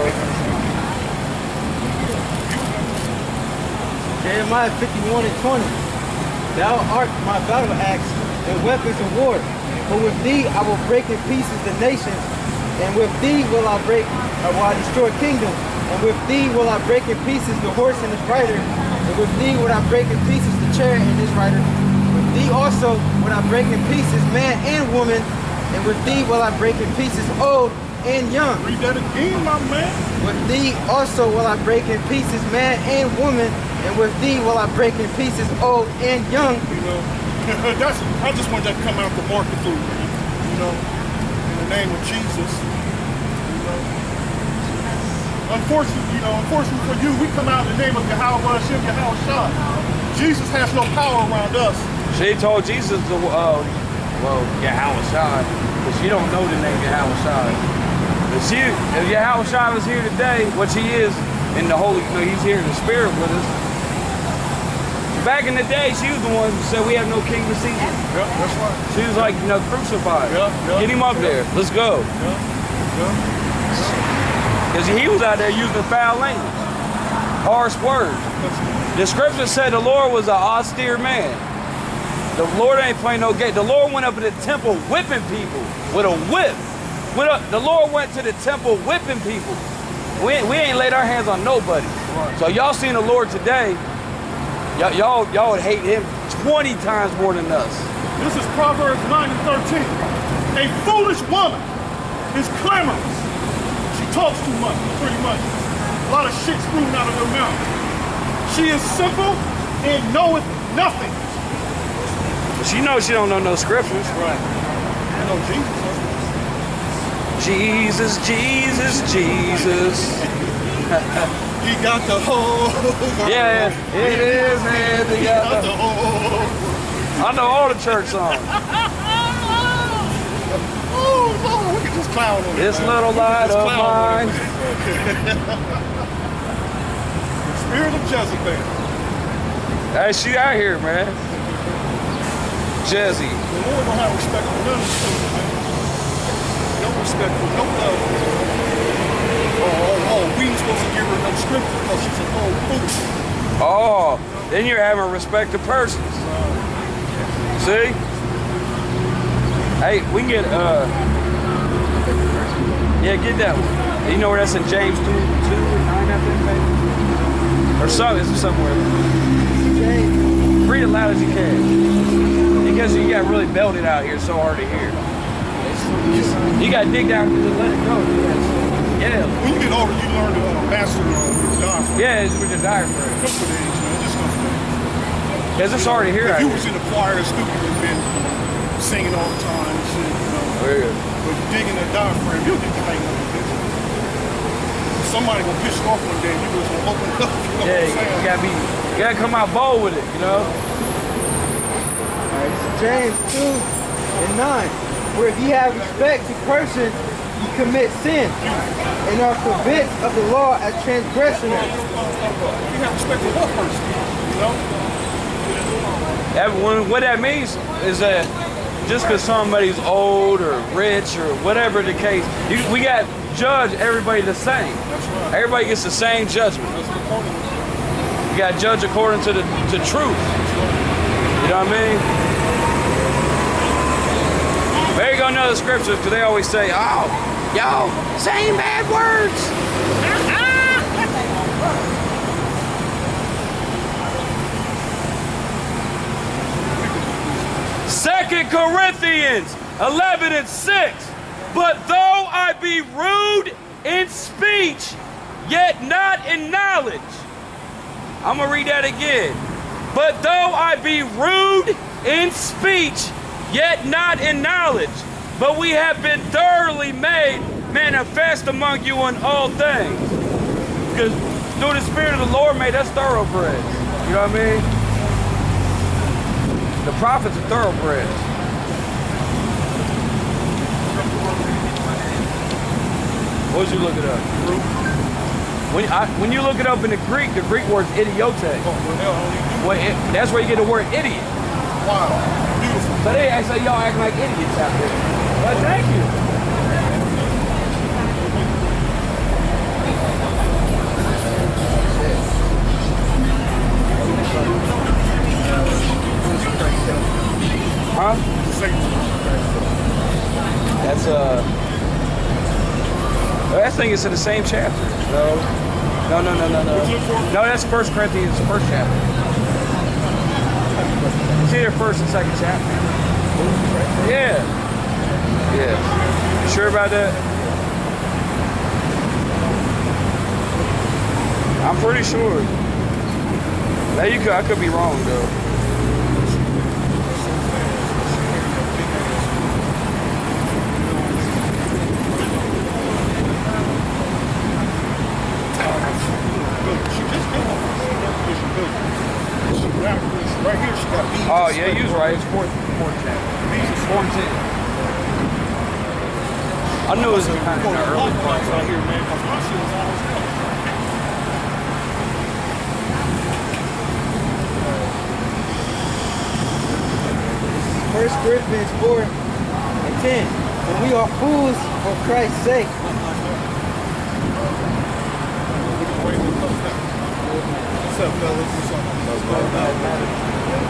Jeremiah fifty-one and twenty. Thou art my battle axe and weapons of war. For with thee I will break in pieces the nations, and with thee will I break, or will I destroy kingdoms. And with thee will I break in pieces the horse and his rider. And with thee will I break in pieces the chariot and his rider. With thee also will I break in pieces man and woman. And with thee will I break in pieces old and young. Read that again, my man. With thee also will I break in pieces man and woman. And with thee will I break in pieces old and young. You know, that's, I just want that to come out the market food, man. You know, in the name of Jesus. You know. Unfortunately, you know, unfortunately for you, we come out in the name of Yahweh Hashem, Yahweh Shah. Jesus has no power around us. She told Jesus to, uh, well, Yahweh Shai, because she don't know the name Yahweh Shai. But she, if Yahweh Shai was here today, which he is in the Holy, you know, he's here in the Spirit with us. Back in the day, she was the one who said we have no king but Caesar. Yeah, that's right. She was like, you know, crucified. Yeah, yeah, Get him up yeah. there. Let's go. Yeah, yeah. Because he was out there using foul language, harsh words. The scripture said the Lord was an austere man. The Lord ain't playing no game. The Lord went up in the temple whipping people with a whip. Went up, the Lord went to the temple whipping people. We ain't, we ain't laid our hands on nobody. Right. So y'all seen the Lord today, y'all y'all would hate him twenty times more than us. This is Proverbs nine and thirteen. A foolish woman is clamorous. She talks too much, pretty much. A lot of shit spewing out of her mouth. She is simple and knoweth nothing. But she knows she don't know no scriptures. Right. I know Jesus. Huh? Jesus, Jesus, Jesus. He got the whole. Yeah, it is, man. They He got got the- the whole. I know all the church songs. Oh, Lord, we can just clown on it. This man. little We can light just of clown on mine. it. Spirit of Jezebel. Hey, she out here, man. Jezzy. The Lord don't have respect for none of the children, man. No respect for no love. Oh, oh, oh, we ain't supposed to give her no scripture because she's an old fool. Oh, then you're having respect to persons. See? Hey, we can get, uh, yeah, get that one. You know where that's in James two, two and nine, I think, maybe? Or some, it's somewhere. James. Read it loud as you can. Because you got really belted out here, so hard to hear. You got to dig down and let it go. Yeah. When you get older, you learn to uh, master uh, diaphragm. Yeah, it's with the diaphragm. Just for the age, man. Just comes with age. Because it's hard to hear If out you here. was in the choir at school, you'd been singing all the time and shit, you know. Oh, yeah. But digging that diaphragm, you'll get tightened up a bit. Somebody gonna piss you off one day, you just gonna open it up. You know Yeah, what I'm you saying? gotta be, you gotta come out bold with it, you know? Alright, so James two and nine. Where if ye have respect to persons, ye commit sin, and are convinced of the law as transgressors. You have respect for what person, you know? That, when, what that means is that just because somebody's old or rich or whatever the case, you, we got to judge everybody the same. That's right. Everybody gets the same judgment. That's the point. You got to judge according to the to truth. You know what I mean? There you go, another scriptures, because they always say, oh, yo, saying bad words. Second Corinthians eleven and six. But though I be rude in speech, yet not in knowledge. I'm going to read that again. But though I be rude in speech, yet not in knowledge, but we have been thoroughly made manifest among you in all things. Because through the Spirit of the Lord made us thoroughbreds. You know what I mean? The prophets are thoroughbreds. What did you look it up? When, I, when you look it up in the Greek, the Greek word's idiote. Well, it, that's where you get the word idiot. Wow. Beautiful. So they say y'all acting like idiots out there. But thank you. Huh? That's uh. That thing is in the same chapter. No. No, no, no, no, no. No, that's First Corinthians, first chapter. It's either first and second chapter. Yeah. Yeah. You sure about that? I'm pretty sure. Now you could, I could be wrong though. Right here, she got beads. Oh yeah, you was right. It's fourth, fourth chapter. fourteen. I knew it was kind of in the early parts right here, man. Because my shit was almost done. First Corinthians four and ten. And we are fools for Christ's sake. What's up, fellas? What's up? What's going on?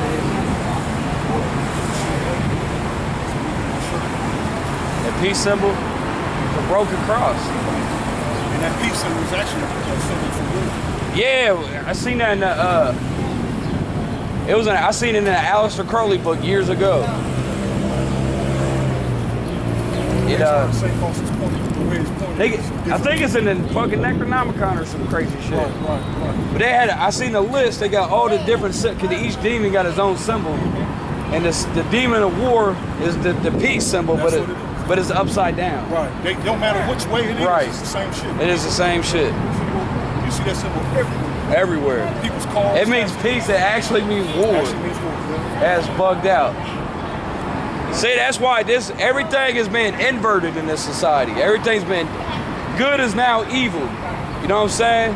That peace symbol, the broken cross. And that peace symbol is actually a symbol for good. Yeah, I seen that in the, uh, it was in, I seen it in the Aleister Crowley book years ago. It, uh, they, I think it's in the fucking Necronomicon or some crazy shit. Right, right, right. But they had, I seen the list, they got all the different, because each demon got his own symbol. And this, the demon of war is the, the peace symbol, but, it, it but it's upside down. Right. They don't matter which way it is, right. It's the same shit. It is the same shit. You see that symbol everywhere. Everywhere. People's cars. It means peace, it actually means war. Actually means war. Yeah. That's bugged out. See, that's why this everything is being inverted in this society. Everything's been good is now evil. You know what I'm saying?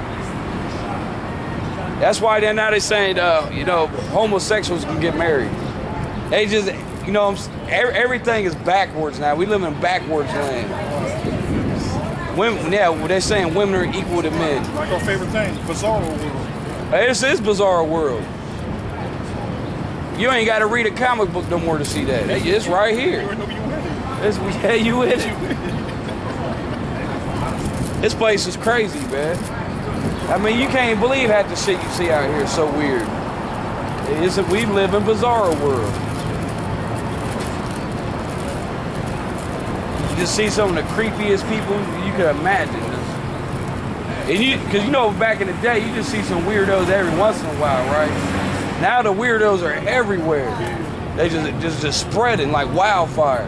That's why they're now they're saying, uh, you know, homosexuals can get married. They just, you know, everything is backwards now. We live in backwards land. Women, yeah, they're saying women are equal to men. Like our favorite thing, bizarre world. This is bizarre world. You ain't got to read a comic book no more to see that. It's right here. It's, yeah, you with it. This place is crazy, man. I mean, you can't believe half the shit you see out here. It's so weird. It's a, we live in bizarre world. You just see some of the creepiest people you could imagine. And you, cause you know back in the day, you just see some weirdos every once in a while, right? Now the weirdos are everywhere. They just just just spreading like wildfire.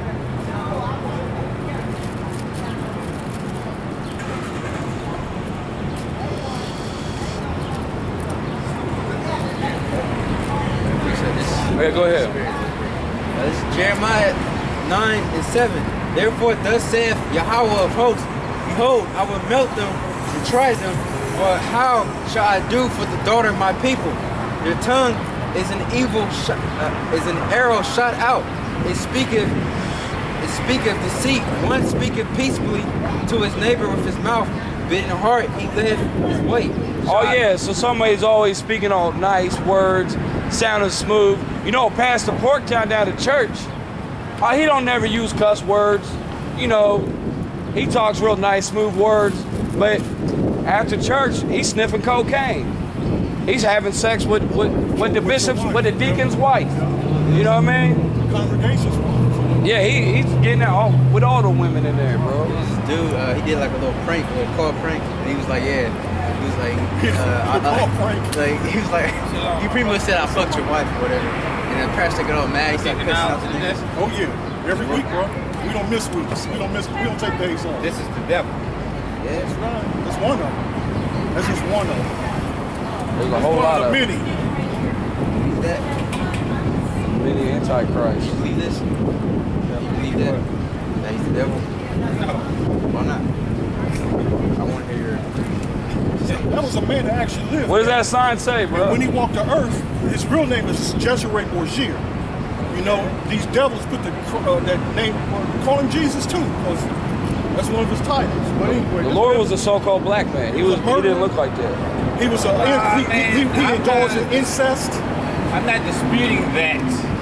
Yeah, go ahead. Uh, this is Jeremiah nine and seven. Therefore, thus saith Yahweh of hosts, behold, I will melt them and try them. For how shall I do for the daughter of my people? Their tongue is an evil, shot, uh, is an arrow shot out. It speaketh, it speaketh deceit. One speaketh peaceably to his neighbor with his mouth, but in heart he lieth his way. Oh yeah, so somebody's always speaking all nice words, sounding smooth. You know, Pastor Porktown down to church, uh, he don't never use cuss words. You know, he talks real nice, smooth words, but after church, he's sniffing cocaine. He's having sex with, with, with the bishop's, with the deacon's wife. You know what I mean? The congregation's wife. Yeah, he, he's getting out all, with all the women in there, bro. This dude, uh, he did like a little prank, a little call prank, and he was like, yeah. He was like, uh, I, Call I, prank. like, he was like, he pretty much said I fucked your wife or whatever. And then pastor got all mad. He started cussing out the niggas. Oh yeah, every week, bro. We don't miss weeks. We don't miss. We don't take days off. This is the devil. Yeah, That's right. That's one of them. That's just one of them. There's a That's whole one lot of of the many. believe that? many antichrists. Believe this? Believe that? That he's the devil? No. Why not? I want to hear. That was a man that actually lived. What does that sign say, bro? When he walked the earth, his real name is Jezreel Borgia. You know, these devils put the, uh, that name, call him Jesus too, because that's one of his titles. But anyway, The this Lord man- was a so-called black man. He was. He didn't look like that. He was a. Ah, he, he, he, man, he I'm indulged not- in incest. I'm not disputing that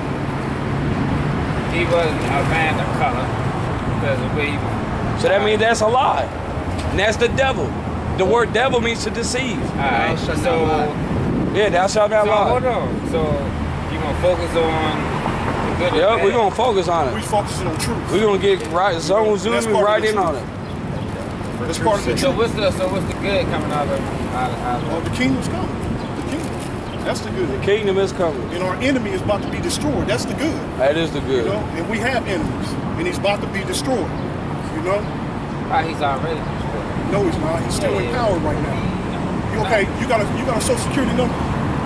he wasn't a man of color because of the way he was. So that means that's a lie. And that's the devil. The word devil means to deceive. Alright, shall not so, lie. Yeah, thou shalt not so lie. hold on. So you gonna focus on the good and Yep, bad? we're gonna focus on We it. focusing on truth. We're gonna get right, zone zoom That's me part of right the in truth. on it. That's part of the So truth. what's the so what's the good coming out of out of, out Oh, of the kingdom's coming. The kingdom. That's the good. Kingdom is coming. And our enemy is about to be destroyed. That's the good. That is the You good. know, and we have enemies, and he's about to be destroyed. You know, Ah, he's already destroyed. no, he's not. He's still in Yeah. power right now. You, okay, you got a you got a social security number.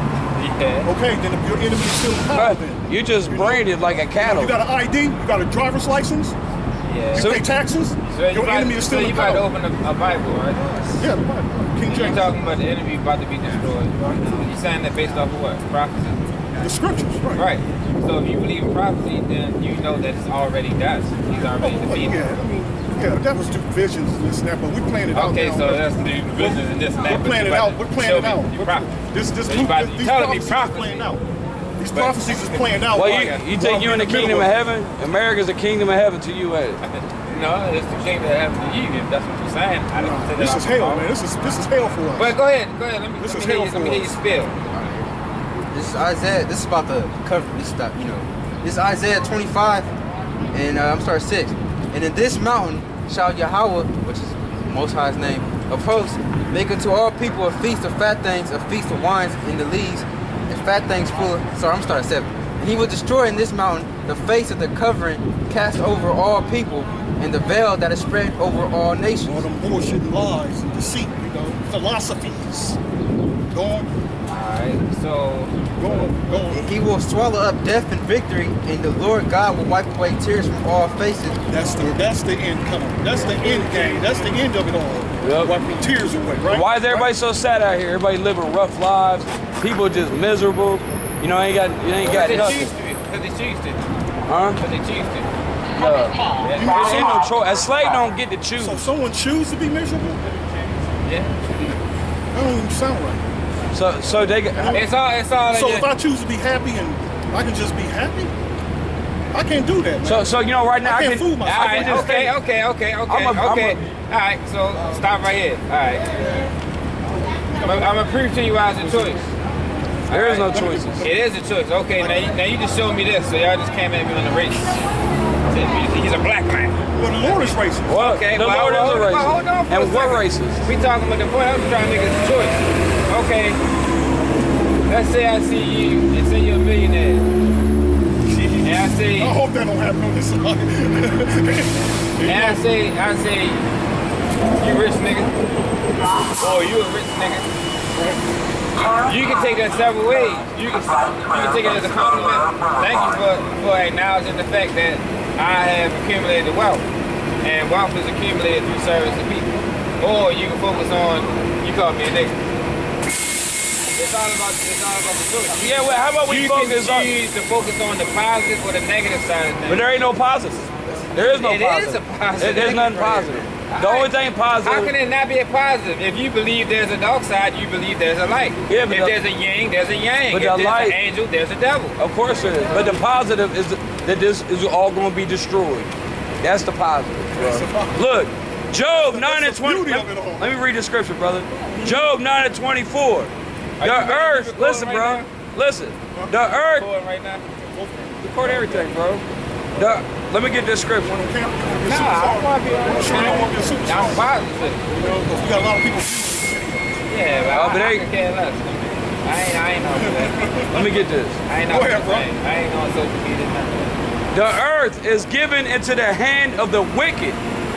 Yeah. Okay, then if your enemy is still in power, Right. then You just You know, branded like a cattle. you got an I D, you got a driver's license, Yeah. you So- pay taxes. So you your about, enemy is so still you in about to power. open a, a Bible, right? Yeah, the Bible, King You're James. talking about the enemy about to be destroyed. You saying that based off of what? Prophecy. The scriptures, right? Right. So if you believe in prophecy, then you know that it's already done. He's Oh, already well, defeated. yeah, I mean, yeah, that was do visions and this and that, but we're playing it out. Okay, now. so that's the business and this and that. We're but playing you it about out. to We're playing show it me out. your We're- prophecy. This, this, So you about to- these you telling me prophecies is prophecy. playing out. These But- prophecies is playing out. Well, while- you, you while think you we're in the middle kingdom of it. heaven? America's the kingdom of heaven to you, ain't it? No, it's the kingdom that happens to you. If that's what you're saying, I don't say that. This off is the hell, phone. man. This is this is hell for us. But go ahead, go ahead. Let me, This let is me, hear, hell you, let me for hear you us. spill. This is Isaiah. This is about the cover. This stuff, you know. This is Isaiah twenty-five, and uh, I'm starting six. And in this mountain shall Yahweh, which is Most High's name, of hosts, make unto all people a feast of fat things, a feast of wines in the lees, and fat things full of. Sorry, I'm starting seven. And he will destroy in this mountain the face of the covering cast over all people, and the veil that is spread over all nations. All them bullshit and lies and deceit, you know, philosophies. Go on, Alright, so go on, go on. And he will swallow up death and victory, and the Lord God will wipe away tears from all faces. That's the that's the end coming. That's the end game. That's the end of it all. Yep. Wiping tears away, right? Why is everybody so sad out here? Everybody living rough lives. People just miserable. You know, ain't got you ain't got because they choose nothing. to, because they choose to, Huh? because they choose to. No. There ain't no choice. A slave don't get to choose. So someone choose to be miserable? Yeah. That don't even sound right. So so they got. It's all, it's all. So in if your- I choose to be happy and I can just be happy, I can't do that, man. So so you know right now I I can't can. fool myself. All I right, can just okay, think- okay, okay, okay, I'm a- I'm okay. a- All right, so stop right here. All right. I'm gonna prove to you why it's a choice. There is no choices. It is a choice. Okay, now you, now you just showed me this, so y'all just came at me on the race. He's a black man. Well, the Lord is racist. Well, Okay, the well, Lord well, is a well, racist. hold on for And a what second. racist? We talking about the point. I'm trying to make a choice. Okay, let's say I see you and say you're a millionaire. And I say, I hope that don't happen on this side. and I say, I say, you rich nigga. Or you a rich nigga. You can take that several ways. You can, you can take it as a compliment. Thank you for, for acknowledging the fact that I have accumulated wealth. And wealth is accumulated through service to people. Or you can focus on, you call me a nigga. It's all about, it's all about the choice. Yeah, well, how about we You focus can on... choose to focus on the positive or the negative side of things. But there ain't no positive. There is no It positive. is a positive. There- There's nothing positive. The only thing positive... How can it not be a positive? If you believe there's a dark side, you believe there's a light. Yeah, but if the- there's a yang, there's a yang. but If the there's light- an angel, there's a devil. Of course there is. But the positive is that this is all going to be destroyed. That's the positive. Bro. Look, Job nine and twenty. beauty of it all. Let me read the scripture, brother. Job nine and twenty-four. The you ready? You earth, recording listen, right bro. now? Listen. The earth, Going right now? record everything, bro. The, let me get this scripture. On camera, you wanna be a Nah, I superstar. want to be on I'm sure you want to be a superstar. I'm positive. You know, because we got a lot of people. Yeah, but Oh, I, but I they- can care less. I ain't, I ain't on that. Let me get this. I ain't Go on ahead, bro. that. I ain't on social media, nothing. The earth is given into the hand of the wicked.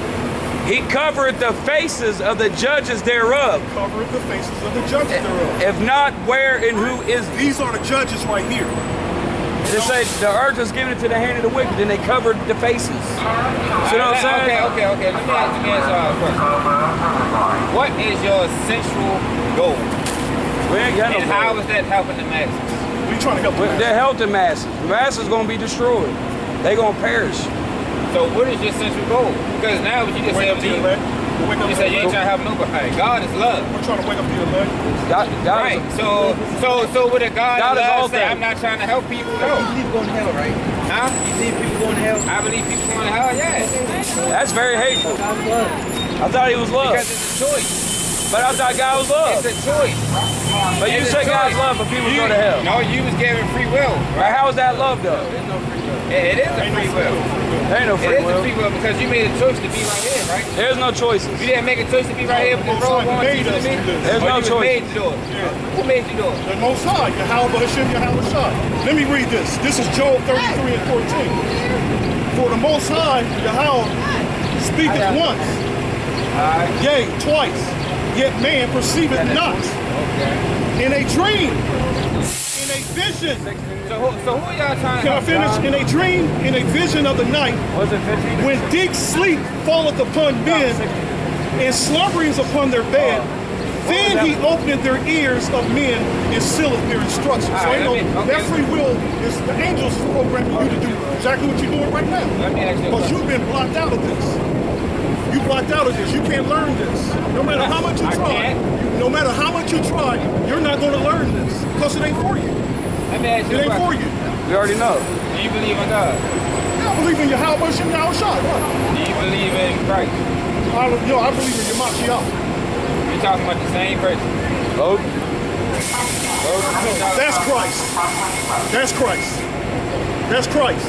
He covereth the faces of the judges thereof. Cover the faces of the judges thereof. If not, where and who is he? These are the judges right here. They say the earth is given into the hand of the wicked, then they covered the faces. See what I'm saying? Okay, okay, okay. Let me ask you guys a question. What is your central goal? We ain't got no And how goal. is that helping the masses? We trying to help We- them. They're helping masses. The masses gonna be destroyed. They gonna perish. So what is your central goal? Because now what you just Wake said up to to the me, elect. We'll wake up you to said the you ain't elect. trying to help nobody. God is love. We're trying to wake up the elect. God, God Right. is, So so so with a God, God of is all love say, things. I'm not trying to help people. You No. believe going to hell, right? Huh? You believe people going to hell? I believe people want to hell, yeah. that's very hateful. God's love. I thought he was love, Because it's a choice. but I thought God was love. It's a choice. But you It's a said God's choice. love, but people You- go to hell. No, you was given free will. Right? How is that love though? It, it is a free will. There ain't no It free is a will. free will because you made a choice to be right here, right? There's no choices. You didn't make a choice to be right here with this road going to you to me? There's Or no you was choice. made to do it? Who made you do it? The Most High, Yahweh Hashem, Yahweh Shai. Let me read this. This is Job thirty-three and fourteen. For the Most High, Yahweh, speaketh once, yea, twice, yet man perceiveth not. Okay. In a dream, in a vision. So who, so who y'all trying to Can I help? finish? In a dream, in a vision of the night, Was it fifteen? when deep sleep falleth upon men, and slumberings upon their bed, then he openeth their ears of men and sealeth their instructions. So All you right, know, let me- okay. that free will is the angels programming you to do exactly what you're doing right now. Let me ask you a Because question. you've been blocked out of this. You blocked out of this. You can't learn this. No matter how much you I try, can't. no matter how much you try, you're not going to learn this because it ain't for you. Let me ask you It a ain't for question. you. We already know. Do you believe in God? I believe in Yahweh Hashem, Yahweh Shai. What? Do you believe in Christ? I, yo, I believe in Yamashiyah. You're talking about the same person. Oh, That's Christ. That's Christ. That's Christ.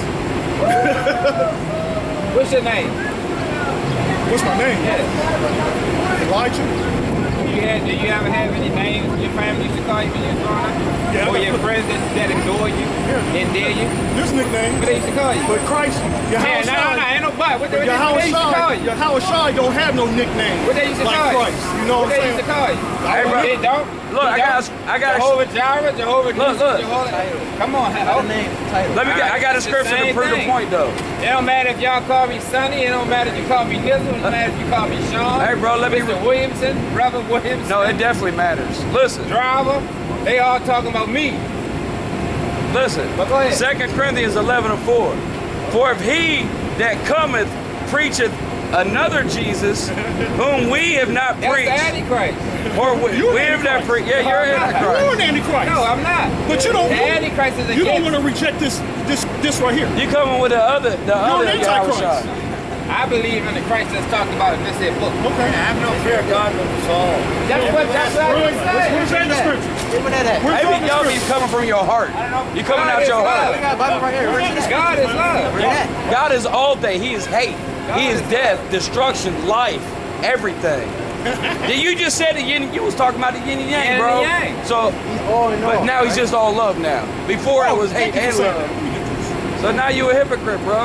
What's your name? What's my name? Yeah. Elijah. Do you, have, do you ever have any names your family used to call you when you was growing up? Yeah, I Or got- your friends that, that adore you Yeah. and dare you? This nickname. What they used to call you? But Christ, Yeah, Yahweh no, no, no, Shai, ain't no but. What they, what they, what Yahweh they used to call Shai, you? Yahweh Shai don't have no nickname What they used to like call you? Christ. You know what, What I'm they used to saying? call you? Hey, bro. They don't? Look, They I got, don't? I got. Jehovah Jireh, Jehovah Look, look. Jehovah. Come on, Not help the name, the title. Let me get. I got a It's the scripture to same prove the thing. point, though. It don't matter if y'all call me Sonny. It don't matter if you call me Nizzle. It don't matter if you call me Sean. Hey, bro, let me. Mister Williamson, Brother Williamson. No, it definitely matters. Listen, Driver. They all talking about me. listen. But go ahead. Second Corinthians eleven and four. For if he that cometh preacheth another Jesus, whom we have not That's the preached, Antichrist. or we, You're we have not Antichrist. preached. Yeah, you're No, I'm not. Antichrist. You're an Antichrist. No, I'm not. But you don't. The Antichrist is a You don't gift. want to reject this, this, this right here. You coming with the other, the You're other an Yahweh Antichrist. Shai. I believe in the Christ that's talked about in this here book. Okay. I have no fear of God but the soul. That's what that's what I Where's was saying. where's that in the scriptures? Where that at? Where's that in Maybe the y'all be scriptures? coming from your heart. You coming God out is your love. heart. We got a Bible right here. Where's that? God is love. Where's that? God is all day. He is hate. He is death, destruction, life, everything. Did you just said the yin? You was talking about the yin and yang, Yin and bro. yang. So, He's all in all. but now he's just all love now. Before it was hate and love. So now you a hypocrite, bro.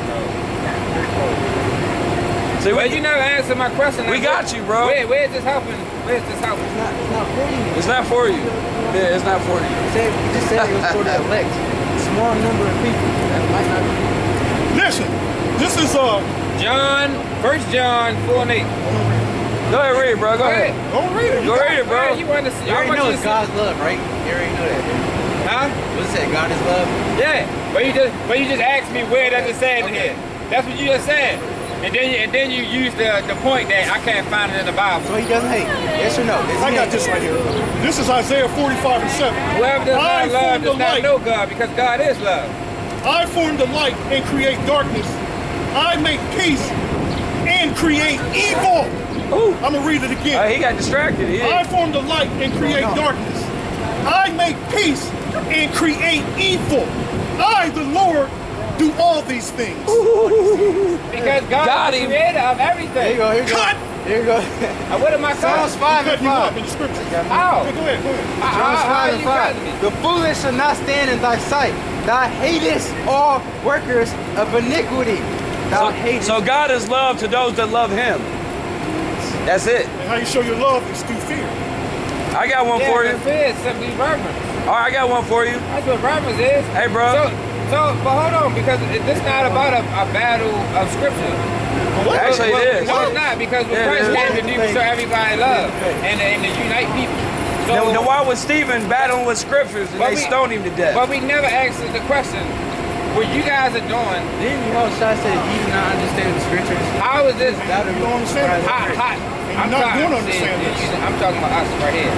See, Well, we, you never answered my question. we got you, bro. Where, where's this helping? Where's this helping? It's not, it's not for you. It's not for you. Yeah, it's not for you. He said, he just said it was for the elect. A small number of people that might not be. Listen, this is uh. John, First John four and eight. Go ahead, read it, bro. Go ahead. Go read it. Go read it, bro. You want to see? You I already want know you it's to see- God's love, right? You already know that. Huh? What's it say? God is love? Yeah. But you just, but you just asked me where does it say in here? That's what you just said. And then, you, and then you use the the point that I can't find it in the Bible. So he doesn't hate. Yes or no? Does he I got hate? this right here. This is Isaiah forty-five and seven. Whoever does I not love formed the does not light. know God because God is love. I form the light and create darkness. I make peace and create evil. Ooh. I'm gonna read it Uh, again. he got distracted. He I form the light and create darkness. I make peace and create evil. I, the Lord, do all these things. Because God, Got is the him. creator of Here you everything. go. Here you go. Cut! Here you go. Uh, What am I Psalms saying? five and Cut you up five. in the scripture. How? Okay, go ahead, go ahead. How, Psalms how, how five are and you five. cutting me? The foolish shall not stand in thy sight. Thou hatest all workers of iniquity. Thou hatest. So God is love to those that love him. That's it. And how you show your love is through fear. I got one Yeah, for you. but fear is simply reverence. All right, I got one for you. That's what reverence is. Hey, bro. So, so, but hold on, because it- this not about a, a battle of scripture. What? Actually, Well, it is. No, it's not, because when Yeah, Christ it is. came to do was show everybody love and, and to unite people. So, Now, now why was Stephen battling with scriptures and But they we- stoned him to death? but we never asked the question, what you guys are doing, Didn't you know Shai said you do not understand the scriptures? how is this? That You don't understand. How, how, I'm, not talking, gonna understand see, this. you- I'm talking about us right here.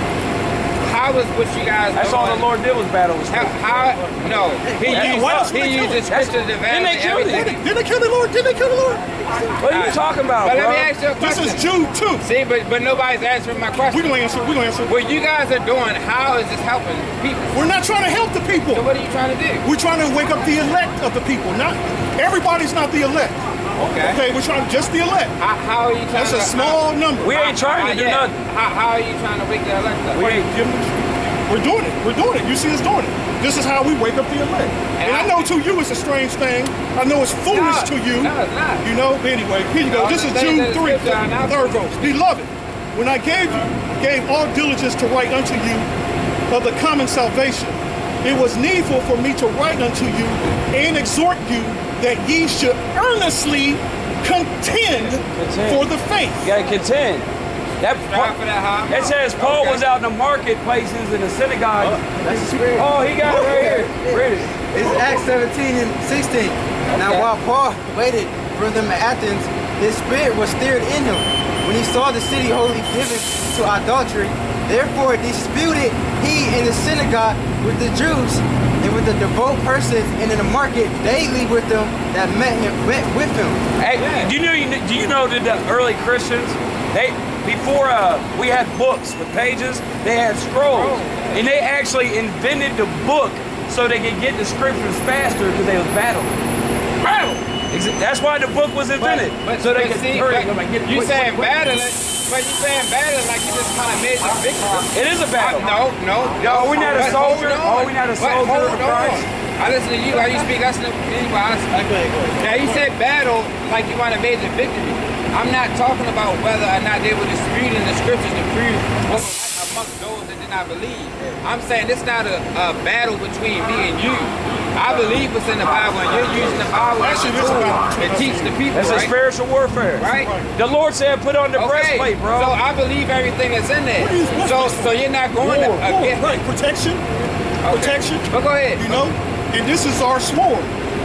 How is what you guys That's doing? all the Lord did was battle with How, scriptures. how, no, he Hey, used, why else would he they kill used the him? scripture to Didn't they validate kill him? everything. Did they kill the Lord? Did they kill the Lord? What are you talking about, But bro? let me ask you a This question. is Jude two. See, but but nobody's answering my question. We're gonna answer, we're gonna answer. What you guys are doing, how is this helping people? We're not trying to help the people. So what are you trying to do? We're trying to wake up the elect of the people. Not everybody's not the elect. Okay. Okay, we're trying just the elect. How, how are you trying That's to... a small number. We ain't trying how, to do yeah, nothing. How, how are you trying to wake the elect up? We ain't. Give them- We're doing it. We're doing it. You see us doing it. This is how we wake up the elect. And I know to you it's a strange thing. I know it's foolish No, to you. no, it's not. You know, anyway, here you go. No, This is the thing Jude that three, is scripture, I'm not- third verse. Beloved, when I gave you, gave all diligence to write unto you of the common salvation, it was needful for me to write unto you and exhort you that ye should earnestly contend Contend. for the faith. You gotta contend. That Strive for that high. it says Paul Okay. was out in the marketplaces and the synagogues. That's the spirit. Oh, he got it right here. Read it. It's Acts seventeen and sixteen. Now Okay. while Paul waited for them at Athens, his spirit was stirred in him when he saw the city wholly given to idolatry. Therefore disputed he in the synagogue with the Jews and with the devout persons, and in the market daily with them that met him met with him. Hey, do you know? Do you know that the early Christians, they before uh, we had books with pages, they had scrolls, and they actually invented the book so they could get the scriptures faster because they was battling. Battle. Exa- That's why the book was invented, But, so they but could see, hurry. but Like, get you quick, saying quick, quick. battling, but you saying battling like you just kind of made the victory. It is a battle. No, no, No, we're not a But soldier. hold on. Oh, we're not a But soldier hold of Christ. on. I listen to you, how you speak, I listen to anybody. I listen. Now you said battle like you want a major victory. I'm not talking about whether or not they were disputing the scriptures to prove what was right amongst those that did not believe. I'm saying it's not a, a battle between me and you. I believe what's in the Bible, and you're using the Bible as a Actually, this is tool about- to teach the people, That's a right? spiritual warfare. Right? The Lord said, "Put on the Okay, breastplate, bro." so I believe everything that's in there. What is- what's So, this so you're not going War, to war, against. right, protection, Okay. protection, But go ahead. you know, and this is our sword.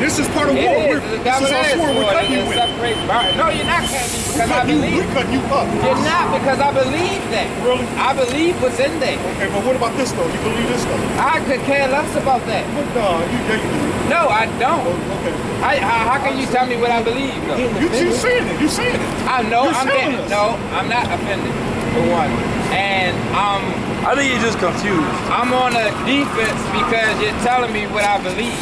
This is part of It war. is. We're, It's a this is our double-edged sword. We're sword. cutting you It with. separates bar- No, you're not cutting me because I Cut you, believe. we're cutting you up. You're not because I believe that. Really? I believe what's in there. Okay, but what about this though? You believe this though? I could care less about that. But uh, you, yeah, you do. No, I don't. Okay. I, how, how can you tell me what I believe though? You, you saying it. You saying it. I know You're I'm telling getting us. no, I'm not offended for one. And um I think you're just confused. I'm on a defense because you're telling me what I believe.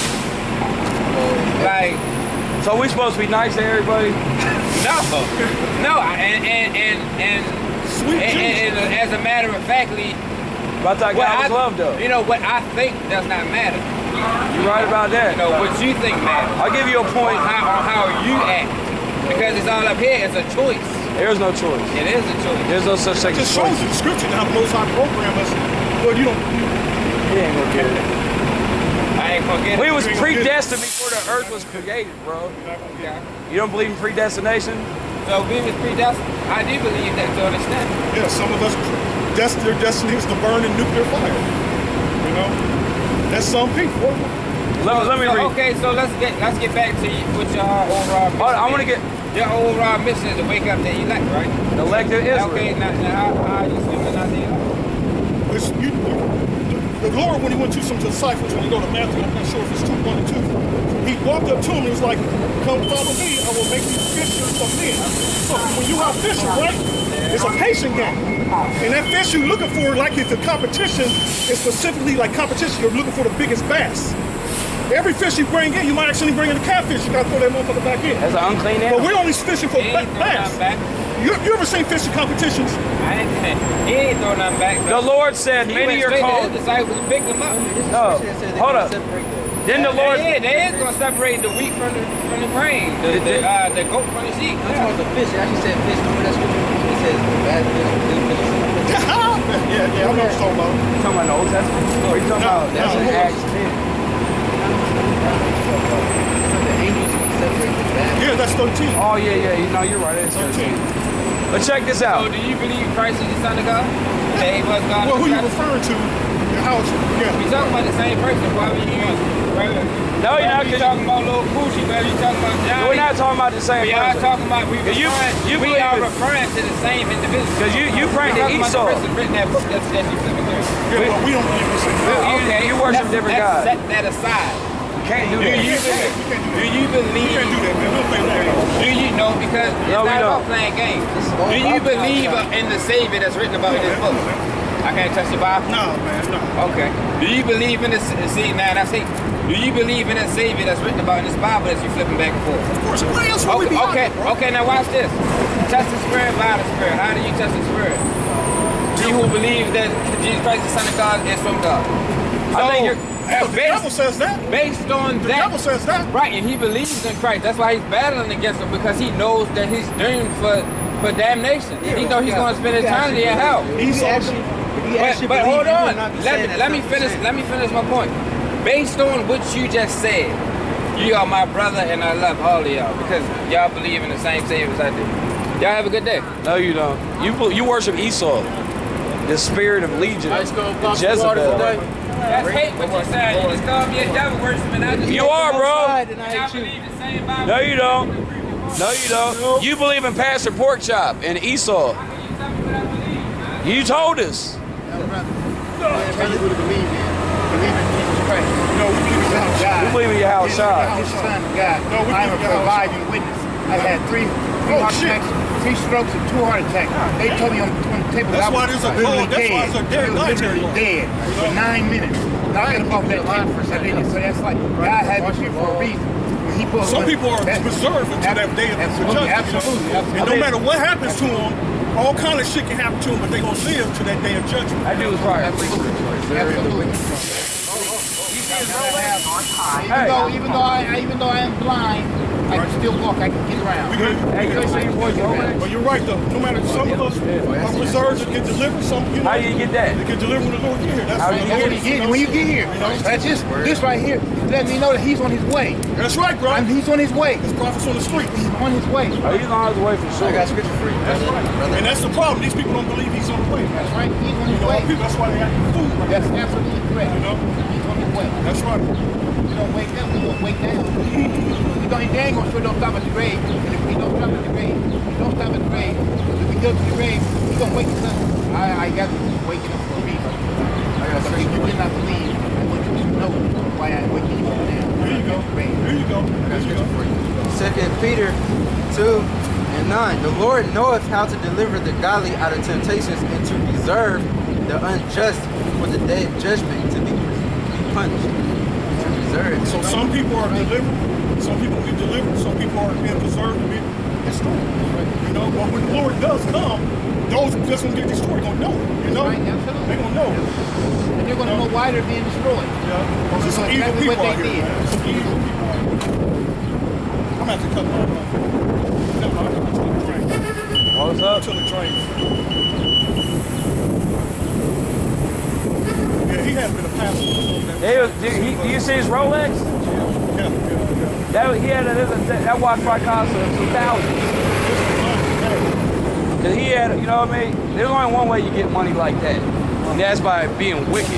Like So we supposed to be nice to everybody? no. No, and and and and, Sweet and, Jesus. and, and as a matter of factly, But I thought what God I, was love though. you know what I think does not matter. You're right about that. You know what you think matters. I'll give you a On point. how, on how you act. Because it's all up here, it's a choice. There's no choice. It is a choice. There's no such thing It as just shows choice. you the scripture and how the Most High program us. Well, you don't. He ain't gonna get it. I ain't gonna get We it. was predestined before the earth was created, bro. Yeah. You don't believe in predestination? So we was predestined. I do believe that to an extent. Yeah, some of us, des- their destiny is to burn in nuclear fire. You know, that's some people. Let, let me So, read. okay, so let's get let's get back to you, what your overall mission Hold on, I want to is. get Your overall mission is to wake up the elect, right? elected Israel. Okay, now, now how, how are you sleeping out the elect? It's, you, the Lord, when he went to some disciples, when you go to Matthew, I'm not sure if it's two, one or two, he walked up to him and was like, come follow me, I will make you fishers of men. So when you out fishing, right, it's a patient game. And that fish you're looking for, like if the competition is specifically like competition, you're looking for the biggest bass. Every fish you bring in, you might actually bring in a catfish, you gotta throw that motherfucker back in. That's an unclean But animal. we're only fishing for He ba- ain't throwing bass. nothing back. You, you ever seen fishing competitions? I ain't, he ain't throwing nothing back. The Lord said, He many went are straight to called. his disciples and picked them up. No, hold up. Then the Lord, Yeah, they is gonna separate the wheat from the from the grain, the the, uh, the goat from the sheep. That's about the fish. It actually said fish. Remember that scripture? It says bad fish, good fish. yeah, yeah, I know what you're talking about. you talking about the Old Testament? Or you talking No, about that's no. in Acts ten? The angels separate the bad. Yeah, that's thirteen. Oh yeah, yeah. You know, you're right. It's thirteen. But check this So out. do you believe Christ is the Son of God? That he was God? Well, who you in the flesh? referring to? And how it's, yeah. We talking about the same person, whether you use whether, No, you're not. whether you 'cause talking about little Poochie, whether you talking about Johnny. We're not talking about the same We are person. talking about we You- referring, you we believe are it. referring to the same individual. 'Cause you- you We're praying to talking about Esau. the person written that book that's that's you flipping through. Yeah, but we don't believe the same thing. You- Okay, you worship let's- different let's gods. Set that aside. Can't do Do that. you can't do that. We can't do do that. you We believe? can't do that, man. We don't play that. Do you know because it's No, we not about don't. playing games. all Do you about believe God. in the Savior that's written about in this book? I can't touch the Bible. No, man, no. Okay. Do you believe in this? See, now that's it. Do you believe in a Savior that's written about in this Bible that you flipping back and forth? Of course, why else would we Okay, be okay, out here, bro? okay. Now watch this. Test the Spirit by the Spirit. How do you test the Spirit? He who believes that Jesus Christ, the Son of God, is from God. So, I think you're- Yeah, uh, the devil based, says that. based on The that, devil says that. right? And he believes in Christ. That's why he's battling against him because he knows that he's doomed for for damnation. he knows he's going to spend eternity in hell. He's actually, if you But, actually but believe, hold you would on. not be Let saying me that's let me not what finish. you're Let me finish my point. Based on what you just said, you are my brother, and I love all of y'all because y'all believe in the same Savior as I do. Y'all have a good day. No, you don't. You bel- you worship Esau, the spirit of Legion, Jezebel. That's hate what you're saying. You just called me a devil worshiper, and I just You are, bro. And I believe the same Bible. No, you don't. No, you don't. You believe in Pastor Porkchop and Esau. You told us. Brother would believe in. Believe in Jesus Christ. No, we believe in Son of God. God. We believe in Yahweh He's Shai. the Son of God. No, we I'm a believe in Yahweh providing witness. I've had three, three Oh, heart shit. attacks, three strokes, and two heart attacks. They told me on, on the table That's that I why was there's a literally call. That's why dead. it's a dead I was light literally here. dead for nine minutes. And I got up off that table for a minute. So that's like, God had me here for a reason. When he put- Some people are that- preserved until that day of Absolutely, judgment. absolutely, absolutely. And no matter what happens to them, all kind of shit can happen to them, but they're going to live to that day of judgment. That dude was probably Absolutely. Even though, even though I, even though I am blind, I can still walk. I can get around. We can, Hey, you see your voice, but you're right, though. No matter, some of us are preserved and get delivered. Some, you know, How do you get that? they get delivered when the Lord get here. That's How do what you When get you it? get, when you get here, that's just this right here. Let me know that he's on his way. That's right, bro. And he's on his way. There's prophets on the street. He's on his way. Oh, he's on his way for I sure. got scripture for you, That's brother. right. brother. And that's the problem. These people don't believe he's on the way. That's right. He's on You his know, way. people, that's why they act food. That's absolutely correct. You know? He's on his way. That's right. We don't wake up, we don't wake down. We don't, they ain't gonna sure don't stop at the grave. And if we don't stop at the grave, we don't stop at the grave. If we go to the grave, we gonna wake us up. I, I got to waking up for a reason. I gotta say, you did not believe. I want you to know why I'm waking you up now. Here you go. Here you go. Here you go. Second Peter two and nine. The Lord knoweth how to deliver the godly out of temptations and to reserve the unjust for the day of judgment to be punished. To reserve. So some people are delivered, some people be delivered, some people are being preserved to be destroyed. You know, but when the Lord does come, those who just gonna get destroyed gonna know it. You know? Right, absolutely. They gonna know. And they're gonna know why they're being destroyed. Yeah. There's some evil Exactly people what out they here, did. man. Some evil people out here. I'm gonna have to cut mine off. No, I'm gonna until it drains. What's up? Until it drains. Yeah, he has been a pastor. He was, do, he, do you see his Rolex? Yeah, yeah, yeah. That he had a, that, that watch probably cost him two thousand. Cause he had, you know what I mean? There's only one way you get money like that, and that's by being wicked.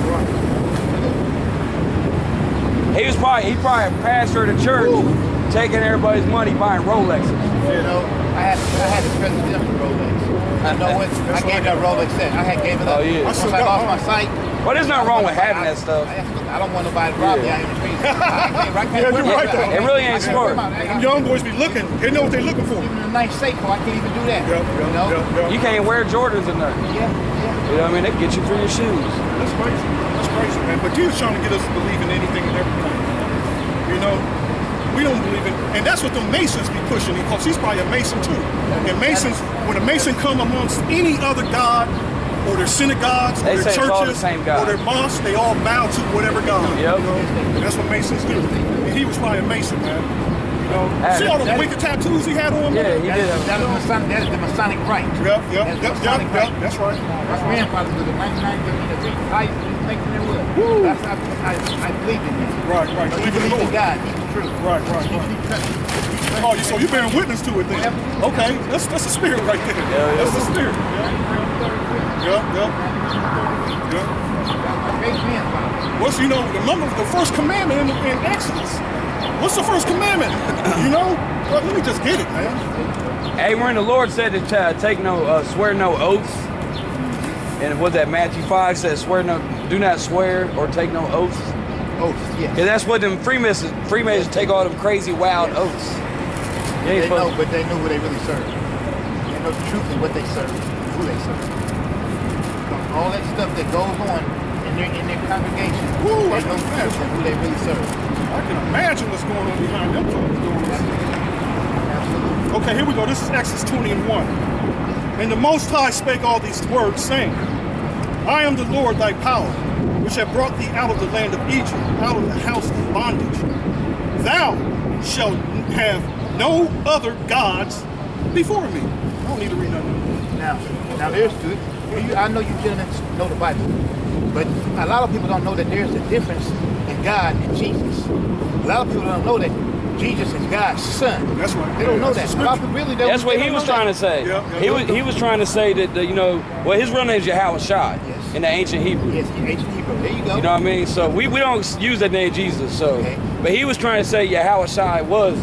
He was probably he probably a pastor of the church, Ooh. taking everybody's money, buying Rolexes. You know, I had I had a presidential Rolex. I know what I gave that Rolex set. I had gave it up. Oh yeah. Once I lost my sight. Well, there's nothing wrong with having that stuff. I don't want nobody to rob me out in the streets. Yeah, you're right though. It really ain't smart. Them young boys be looking. They know what they're looking for. Even a nice safe, I can't even do that. Yep, yep, you know? yep, yep. You can't wear Jordans in there. Yeah, yeah. You know what I mean? They get you through your shoes. That's crazy. That's crazy, man. But Jesus trying to get us to believe in anything and everything. You know, we don't believe in, and that's what the Masons be pushing, because he's probably a Mason too. And Masons, when a Mason come amongst any other god, or their synagogues, they or their churches, the or their mosques, they all bow to whatever god. Yep. You know? And that's what Masons do. And he was probably a Mason, man. You know, uh, see all the wicked tattoos he had on him? Yeah, he that did. Is, that, is Masonic, that is the Masonic rite. Yep, yep, that's yep, yep, yep, that's right. My grandfather was a ninety-nine fifteen. I used to think there was. That's how I, I believe in him. Right, right. He believed in God. He's the truth. Right, right, right. Oh, so you're bearing witness to it then? Okay, that's that's a spirit right there. Yeah, yeah. That's the spirit. Yep, yep, yep. What's, you know, remember the first commandment in, in Exodus? What's the first commandment? You know? Well, let me just get it, man. Hey, when the Lord said to uh, take no, uh, swear no oaths, and what that Matthew five says, swear no, do not swear or take no oaths. Oaths, yes. Yeah, that's what them Freemasons, Freemasons take all them crazy wild yes. oaths. They, they know, but they know who they really serve. They know the truth of what they serve, who they serve. All that stuff that goes on in their in their congregation, Ooh, they know the truth of who they really serve. I can imagine what's going on behind them doors. Okay, here we go. This is Exodus twenty and one. And the Most High spake all these words, saying, I am the Lord thy power, which have brought thee out of the land of Egypt, out of the house of bondage. Thou shalt have no other gods before me. I don't need to read nothing. Now, now there's good. I know you gentlemen know the Bible, but a lot of people don't know that there's a difference in God and Jesus. A lot of people don't know that Jesus is God's son. That's right. They don't yeah, know that. A lot of people really don't. That's what he was trying that. to say. Yeah, yeah, he yeah. was he was trying to say that, that you know, well, his real name is Yahweh Shai yes. in the ancient Hebrew. Yes, ancient Hebrew. There you go. You know what I mean? So we, we don't use that name Jesus. So, okay. But he was trying to say Yahweh Shai was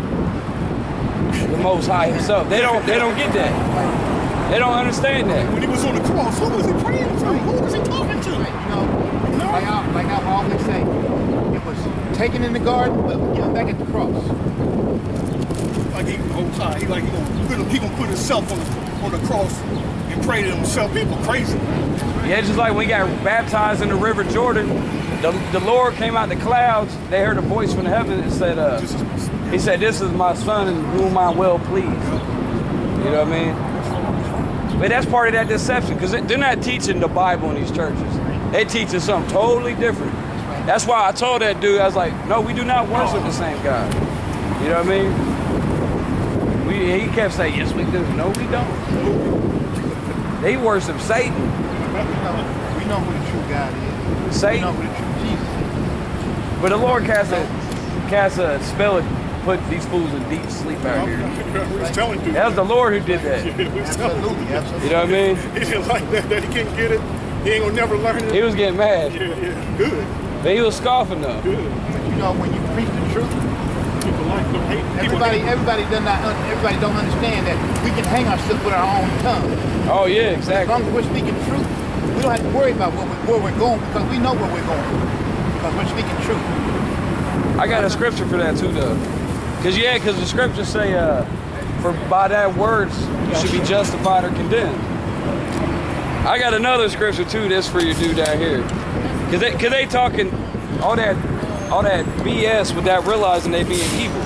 the Most High himself. They don't they don't get that. They don't understand that. When he was on the cross, who was he praying to? Who was he talking to? Right, you know, no. like, I, like I always say, it was taken in the garden, but given back at the cross. Like he whole time, he like he gonna put he gonna put himself on the on the cross and pray to himself. People crazy. Yeah, just like when we got baptized in the River Jordan, the, the Lord came out the clouds. They heard a voice from heaven and said, uh, he said, this is my son in whom I'm well pleased. You know what I mean? But that's part of that deception, because they're not teaching the Bible in these churches. They're teaching something totally different. That's why I told that dude, I was like, no, we do not worship the same God. You know what I mean? We, he kept saying, yes, we do. No, we don't. They worship Satan. We know, we know who the true God is. Satan. We know who the true Jesus is. But the Lord cast a, cast a spell and put these fools in deep sleep out here. We was telling you. That was the Lord who did that. Yeah, we was telling you. Absolutely, absolutely. You know what I mean? He didn't like that, that he can't get it. He ain't gonna never learn it. He was getting mad. Yeah, yeah, good. But he was scoffing though. But you know, when you preach the truth, People like them hate. People everybody, hate. everybody does not, un- everybody don't understand that we can hang ourselves with our own tongue. Oh yeah, As exactly. long as we're speaking truth, we don't have to worry about where, we, where we're going because we know where we're going because we're speaking truth. I got a scripture for that too though. Cause yeah, cause the scriptures say uh, for by that words you should be justified or condemned. I got another scripture too. That's for your dude down here. Cause they, cause they talking all that, all that B S without realizing they being evil.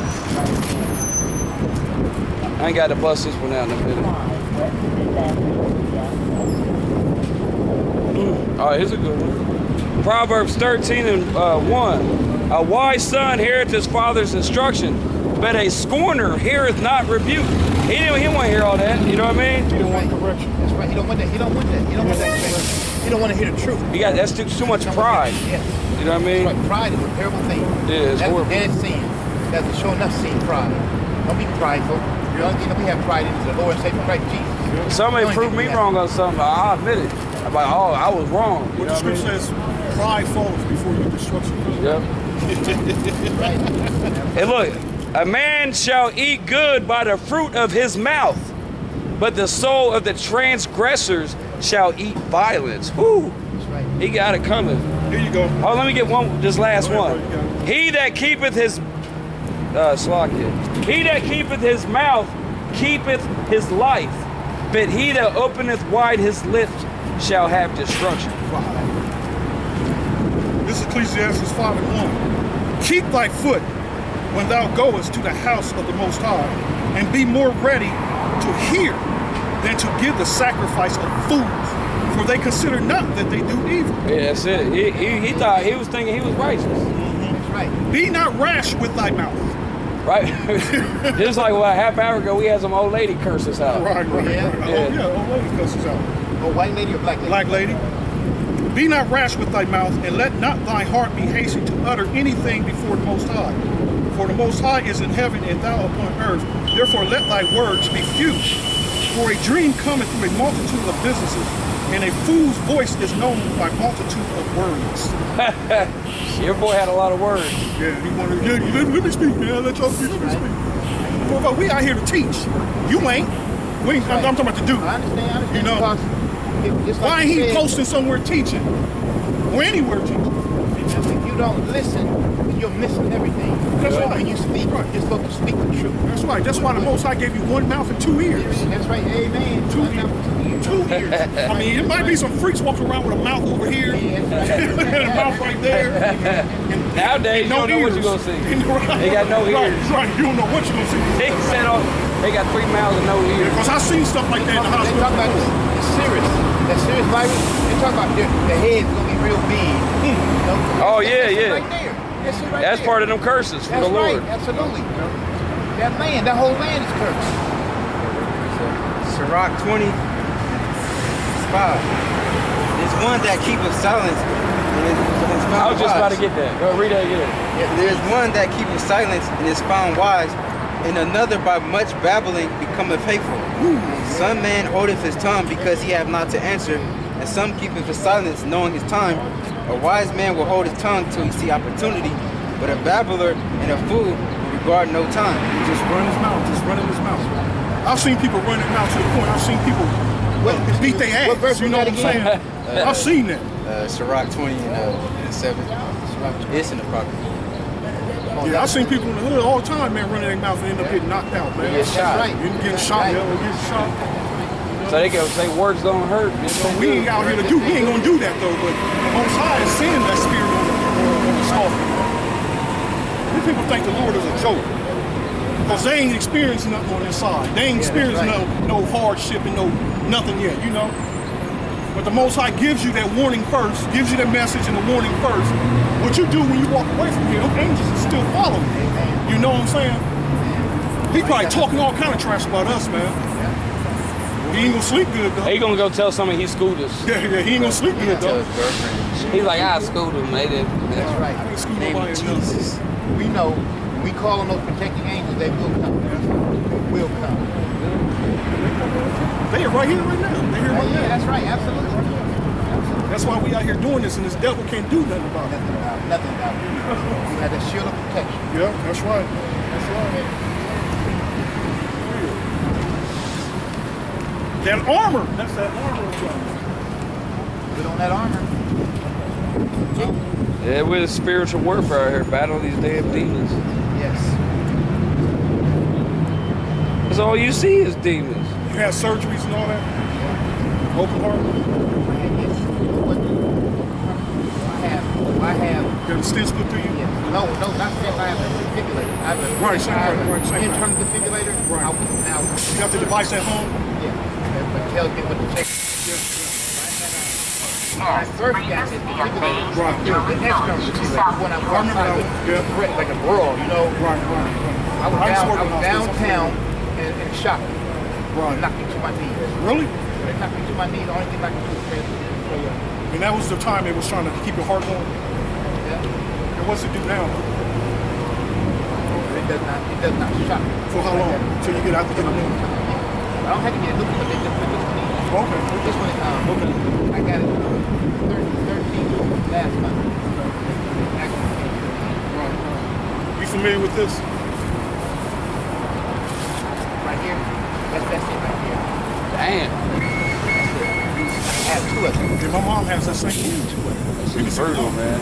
I ain't got to bust this one out in a minute. Mm. All right, here's a good one. Proverbs thirteen and uh, one. A wise son heareth his father's instruction, but a scorner heareth not rebuke. He didn't. He didn't want to hear all that. You know what I mean? He don't want correction. That's right. He don't want that. He don't want that. He don't want that. He don't want to hear the truth. You got that's too, too much pride. Yes. You know what I mean? That's right. Pride is a terrible thing. Yeah, it's That's horrible. a dead sin. That's a sure enough sin. Pride. Don't be prideful. The only thing that we have pride in is the Lord and Savior Christ Jesus. Somebody The only prove thing me we have. wrong on something. I'll admit it. I'm like, oh, I was wrong. You What know the what I scripture mean? says, pride falls before your destruction. Yep. Hey, look, a man shall eat good by the fruit of his mouth, but the soul of the transgressors shall eat violence. Whoo, That's right. he got it coming. Here you go. Oh, let me get one, this last Go ahead, one. bro, you got He that keepeth his, uh, Slakia. He that keepeth his mouth keepeth his life, but he that openeth wide his lips shall have destruction. This is Ecclesiastes five and one. Keep thy foot when thou goest to the house of the Most High, and be more ready to hear than to give the sacrifice of fools, for they consider not that they do evil. Yeah, that's it. He, he, he thought, he was thinking he was righteous. That's right. Be not rash with thy mouth. Right? Just like what, a half hour ago, we had some old lady curse us out. Right, right, Yeah. right. Yeah. Oh, yeah, old lady cusses out. A white lady or black lady? Black lady. Be not rash with thy mouth, and let not thy heart be hasty to utter anything before the Most High. For the Most High is in heaven, and thou upon earth. Therefore let thy words be few. For a dream cometh through a multitude of businesses, and a fool's voice is known by multitude of words. Your boy had a lot of words. Yeah, he wanted, yeah, let, let me speak, man. Let y'all speak, let me speak. Well, we out here to teach. You ain't. We ain't I'm, I'm talking about to do. I understand. I understand. You know. Because it- just like Why ain't you he said, posting somewhere teaching? Or anywhere teaching? If you don't listen, you're missing everything. That's But right. When you speak, you're supposed to speak the truth. That's right. That's why the Most High gave you one mouth and two ears. That's right. Amen. Two One ears. mouth, two ears. Two ears. I mean, it might be some freaks walking around with a mouth over here Yeah, that's and right. a mouth right there. And Nowadays, you no don't know what ears. you're going to see. Right. They got no Right, ears. right. You don't know what you're going to see. They said, oh, they got three mouths and no ears. Because I've seen stuff like that in the They hospital. talk about the, the serious, that serious virus. They talk about the, the head's gonna be real big. You know? Oh, That's- yeah, that's it yeah. Right there. That's it right That's there. part of them curses from That's the Lord. right. Absolutely. That land, that whole land is cursed. Sirach twenty, five. There's one that keepeth silence, and is, and is I found was just about to wise. get that. Go read that again. There's one that keepeth silence, and is found wise, and another by much babbling becometh hateful. Some man holdeth his tongue because he have not to answer, and some keepeth his silence knowing his time. A wise man will hold his tongue till he see opportunity, but a babbler and a fool will regard no time. Just run his mouth. Just running his mouth. I've seen people run their mouth to the point. I've seen people What, beat their ass. what verse You was know what that I'm again? saying? I've seen that. Uh, Sirach twenty and, uh, and seven. It's in the property. Yeah, I've seen people in the hood all the time, man, running their mouth and end up getting knocked out, man. That's right. You getting That's shot, right. yeah, or getting shot. So they can say words don't hurt. So we ain't out here to do, we ain't gonna do that though, but the Most High is seeing that spirit on the, on the scoffer. These people think the Lord is a joke. Because they ain't experienced nothing on their side. They ain't Yeah, experienced that's no, no hardship and no nothing yet, you know? But the Most High gives you that warning first, gives you that message and the warning first. What you do when you walk away from here, them angels are still following you. You know what I'm saying? He probably talking all kind of trash about us, man. He ain't gonna sleep good though. He gonna go tell somebody he schooled us. Yeah, yeah, he ain't gonna sleep good Tell though. his girlfriend. He's like, I schooled him. They didn't. That's right. I ain't school Name nobody of enough. Jesus. We know, we call on those protecting angels, they will come. They will come. They are right here right now. They here right Yeah, now. that's right, absolutely. That's why we out here doing this, and this devil can't do nothing about it. Nothing about nothing about it. You had that shield of protection. Yeah, that's right. That's right. That armor. That's that armor. Put on that armor. Yeah, we're spiritual warfare out here, battling these damn demons. Yes. That's all you see is demons. You had surgeries and all that? Open heart? I have, I have. You got a stitch put through you? Yes. No, no, not that. I have a defibrillator. I have a Right, same, I have right, right, an same, internal right. defibrillator. Right. I, now, You got the device at home? yeah. That tells me what to check. My first got it, defibrillator. Right. It was the external defibrillator. When I was I remember outside that with one. Yeah. threat, like a brawl, you know. Right, right, right. I was, I used to down, work I in was hospitals, I'm downtown familiar. and, and shot me. Right. Knocked me to my knees. Really? They knocked me to my knees. The only thing I could do was pray. pray up. And that was the time they was trying to keep your heart going. Yeah. And what's it do now? It does not. It does not shock me. For how long? Until you get out to get a new one? I don't have to get a new one, but they just put this one in. Okay. This one is um. Okay. I got it thirteen last month. Right, right. You familiar with this? Right here. That's that's it right here. Damn. I have two of them. Yeah, my mom has that same thing. This is brutal, man.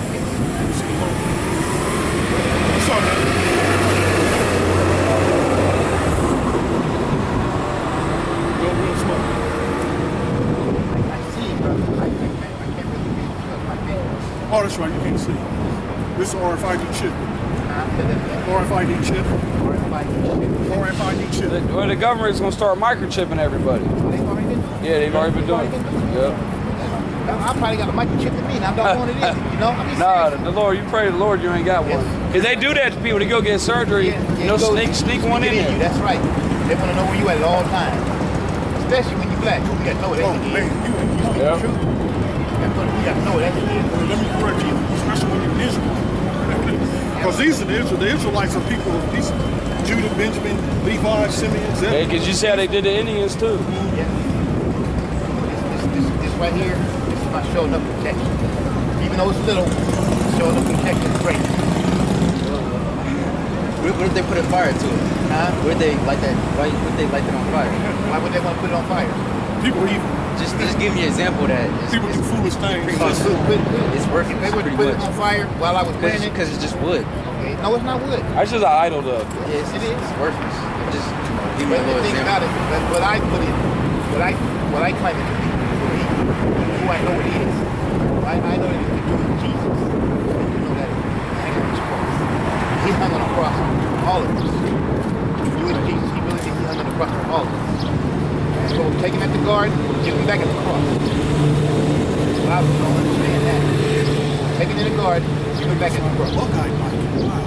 What's up, man? No real smoke. I see, bro. I can't, I can't really read because my fingers. Oh, that's right, you can't see. This is R F I D chip. Huh? R F I D chip. Or if I can shit. R F I D chip. The- Well, the government's gonna start microchipping everybody. They've already been. Yeah, they've already been doing it. Yep. I probably got a microchip in me, and I don't know what it is. You know, I mean, Nah, seriously. the Lord, you pray to the Lord you ain't got one. Yes. Cause they do that to people to go get surgery. Yeah, yeah, You know, go- sneak sneak one in you. there. That's right. They want to know where you at at all times, especially when you black. You got to know where Oh, that man, is. you, you speak Yeah. the truth. You got to know where that is. Let me correct you, especially when you're Israel. Because these are the Israel, the Israelites are people, these Judah, Benjamin, Levi, Simeon, Yeah, Zebulun. cause you see how they did the Indians too. Yeah. This, this, this, this right here, this is my showing up protection. Even though it's little, showing up protection is great. Where, where did they put a fire to it? Huh? Where they light that? Why would they light that on fire? Why would they want to put it on fire? People are evil. Just, just give me an example that it's, People do it's, foolish things. pretty So much- it's, good, good. it's working. If they would pretty put it much. on fire while I was playing it, Because it's just wood. okay. No, it's not wood. That's just an idol though. Yeah, it's, It is. It's worthless. Just give me But a the little thing about example. it, that what I put in, what I what I claim it to be, for me, who I know it is. I, I know it is to do with Jesus. You know that hanging on his cross. He hung on the cross for all of us. To do with Jesus, he really did. He hung on the cross for all of us. So take him at the guard, give him back at the cross. A lot of people don't understand that. Take him in the guard, give him back at the cross. Buckeye Mike. Wow.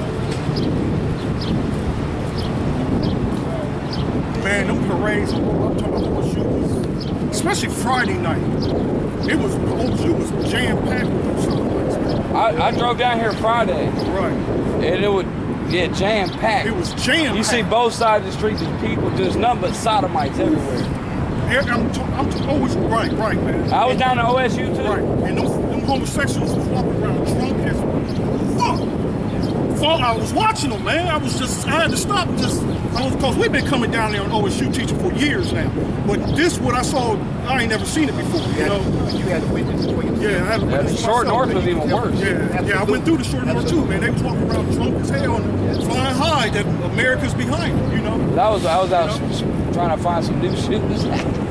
Man, them parades, I'm talking about the O S U was, especially Friday night. It was, the O S U was jam-packed with them celebrations, man. I, I drove down here Friday Right. and it would yeah jam packed. It was jam-packed. You see both sides of the street, there's people, there's nothing but sodomites everywhere. I'm, t- I'm t- always right, right, man. I was down to O S U too. Right, and them, them homosexuals was walking around drunk as fuck. Fuck, I was watching them, man. I was just, I had to stop. Just, I was, cause we've been coming down there on O S U teaching for years now. But this, what I saw, I ain't never seen it before. You know? You had a witness for yourself. Yeah, I had a Yeah, witness the short myself, north was man. even worse. Yeah, yeah, I went through the short north too, man. They was walking around drunk as hell and flying high that America's behind them, you know. I was I was out You know? s- trying to find some new shoes.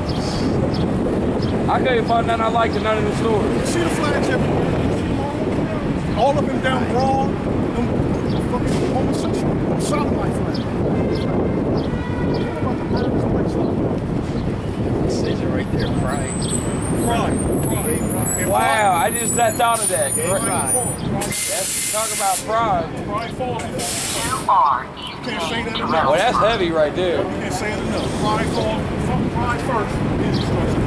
I couldn't find none I liked in none of the stores. You see the flags everywhere. All up and down Broad, them fucking homosexual, sodomite flags. It says it right there, pride. Pride, pride. And Wow, I just that thought of that. Okay, Great. right. That's, talk about pride. Pride falls. two R You can't say that eastbound enough. Well, that's heavy right there. You can't say it enough. Pride falls. Fuck pride first. Then destruction.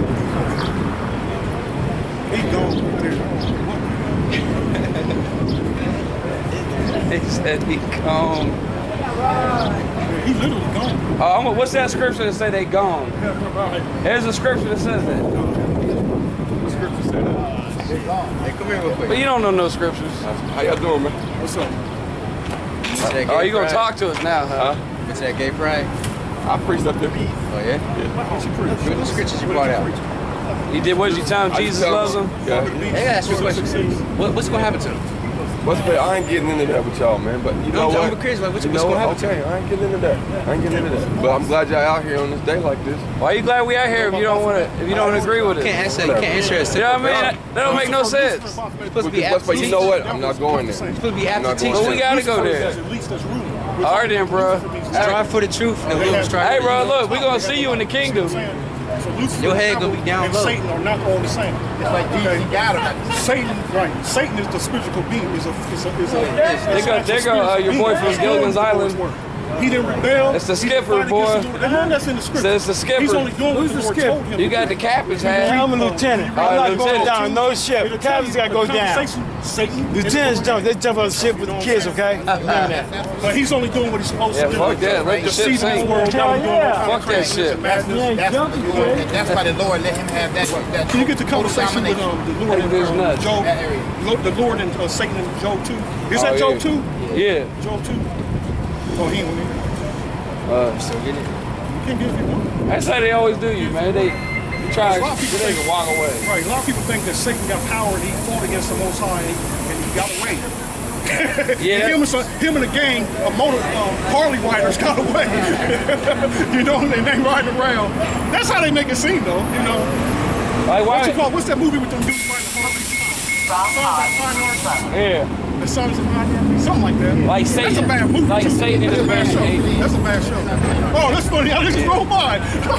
He gone right there. He said he gone. Yeah, he literally gone. Oh, I'm, what's that scripture that say they gone? Yeah, right. There's a scripture that says that. What's scripture say that. Hey, come here real quick. But you don't know no scriptures. How y'all doing, man? What's up? Oh, you gonna talk to us now, huh? Huh? What's that, gay pride? I preached up there. Oh, yeah? Yeah. What the scriptures you brought out? He did what did you tell him? I Jesus just tell loves him? Yeah. Hey, ask you a question. What, what's going to happen to him? What's the, I ain't getting into that with y'all, man. But you know I'm, what? I'm curious, like, what's, You what's know going to what? happen to him? Okay, I ain't getting into that. I ain't getting into that. But I'm glad y'all out here on this day like this. Why are you glad we out here if you don't want to? If you don't agree with it? You can't answer, you can't answer a You know simple what I mean? That, that don't make no sense. You're supposed to be Because, but after you know what? I'm not going there. You're supposed to be I'm after not going teaching. But we gotta go there. At least that's ruling. All right then, bro. Strive for the truth. And we'll strive Hey, for bro, the look, we gonna see you in the kingdom. So Lucifer Your head gonna be down and low. Satan are not all the same. It's like Jesus, he got him. Satan, right? Satan is the spiritual being. Is a is a is a. There go, there go uh, your boy from Gilligan's Island. He didn't rebel. It's the He skipper, defied boy. against the Lord. And none that's in the scripture. It's the skipper. He's only doing what Who's the the Lord skipper? told him. You got the captain's hat. I'm a lieutenant. All I'm right, not going lieutenant. down no ship. It'll The tell captain's you got to go the down. conversation, Satan. Lieutenants jump. They jump on the ship with the kids, okay? Remember that. But he's only doing what he's supposed Yeah, to do. fuck that. Let the ship Deceiving sink. the world. Hell down, doing all yeah. kinds of Fuck that crazy shit. madness. You ain't That's, jumping, and that's why the Lord let him have that. that Can you get the total conversation with domination. um, the Lord and There's um, nuts. Job? That area. Lo- The Lord and uh, Satan and Job two. Is Oh, that Job yeah. two? Yeah. Job two? Oh, he ain't with me. Uh, So get it. You can get it if you want. that's how they always do you, man. They, they try A lot of to people they think- can walk away. Right, a lot of people think that Satan got power and he fought against the Most High and he, and he got away. Yeah. him, and some, him and a gang of motor um, Harley riders got away. You know, and they riding around. That's how they make it seem, though. You know, Like what's it why? called? What's that movie with them dudes riding Harley? Sons of Anarchy. Yeah. The Sons of Anarchy, something like that. Like That's a Satan. bad movie. Like too. Satan in That's his a bad bad show. age. That's a bad show. Oh, that's funny. I just rolled by.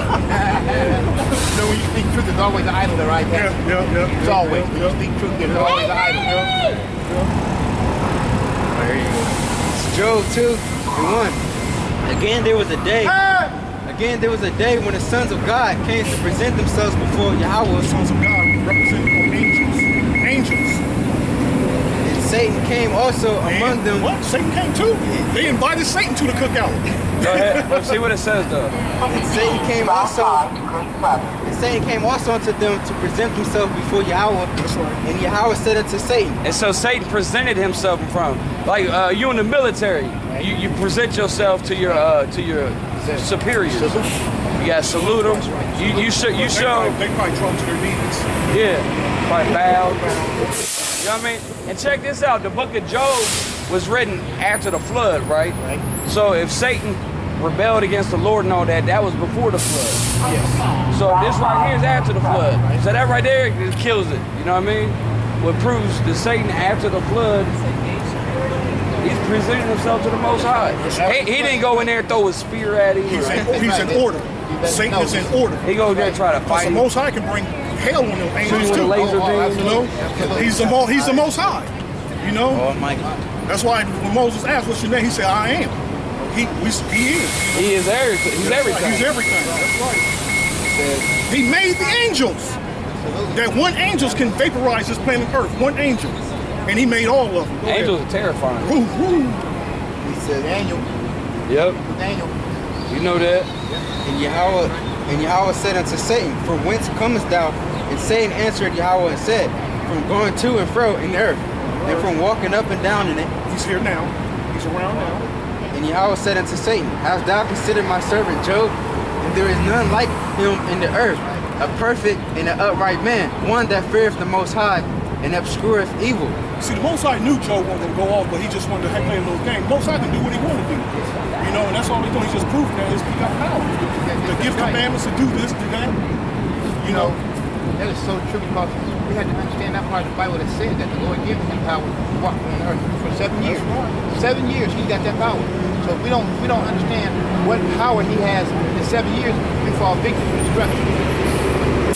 So when you speak truth, there's always an idol there, right? Yeah, yeah, yeah. It's always. When you speak truth, there's always an idol. There you go. It's Job two and one. Again, there was a day. Again, there was a day when the sons of God came to present themselves before Yahweh. Sons of God representing angels. Angels. And Satan came also among And them. What? Satan came too? They invited Satan to the cookout. Go ahead. Let's see what it says though. And Satan came also. And Satan came also unto them to present himself before Yahweh. That's right. And Yahweh said unto Satan. And so Satan presented himself in front of him. Like uh, you in the military, you, you present yourself to your uh, to your superiors. You gotta salute them. You you show you They show. probably, they probably drop to their knees. Yeah, probably bow. You know what I mean? And check this out. The book of Job was written after the flood, right? Right. So if Satan rebelled against the Lord and all that, that was before the flood. Yes. So this right here is after the flood. So that right there it kills it. You know what I mean? What proves that Satan after the flood, he's presenting himself to the Most High. He, he didn't go in there and throw a spear at him. He's, Right? in, he's in order. Satan is in order. He goes there and try to Because fight the him. Most High can bring hell on them angels Shoot with a too. laser Oh, beam. You know, he's the mo- he's the Most High. You know, Almighty. that's why when Moses asked, "What's your name?" He said, "I am." He we, he is. He is everything. He's That's right. everything. He's everything. That's right. He made the angels. That one angels can vaporize this planet Earth. One angel, and he made all of them. Go ahead. Angels are terrifying. Woo, woo. He said, Daniel, Yep. Daniel. You know that. And Yahweh, and Yahweh said unto Satan, From whence comest thou? And Satan answered Yahweh and said, From going to and fro in the earth, and from walking up and down in it. He's here now. He's around now. And Yahweh said unto Satan, Hast thou considered my servant Job? And there is none like him in the earth, a perfect and an upright man, one that feareth the Most High, and obscureth evil. See, the Most High knew Job wasn't going to go off, but he just wanted to play a little game. The Most High can do what he wanted to do. You know, and that's all he's doing. He's just proving that he got power. To give commandments, to do this, do that. You know, that is so true because we have to understand that part of the Bible that said that the Lord gave him power to walk on earth for seven years. Seven years he got that power. So if we don't we don't understand what power he has in seven years, we fall victim to destruction.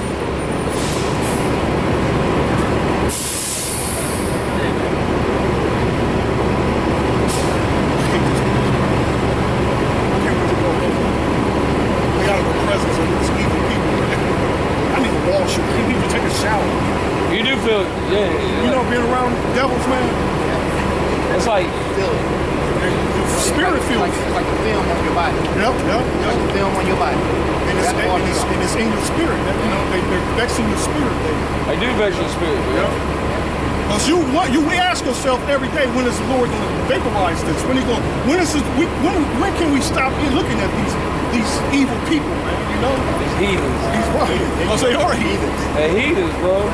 Way out of the presence of these evil people. I need to wash you. You need to take a shower. You do feel, yeah. You know, being around devils, man. It's like, You spirit It's feels. like, it's like a film on your body. Yep, yep, It's yep. like a film on your body. And it's, That's and, all it's, it's and it's in your spirit. That, you know, they, they're vexing your spirit. They, I do vex your spirit, bro. Because you want you we ask yourself every day, when is the Lord going to vaporize this? When he going? When is this, we, when when can we stop looking at these these evil people, man? You know, It's heathens. he's right. Because they are heathens. They heathens, bro.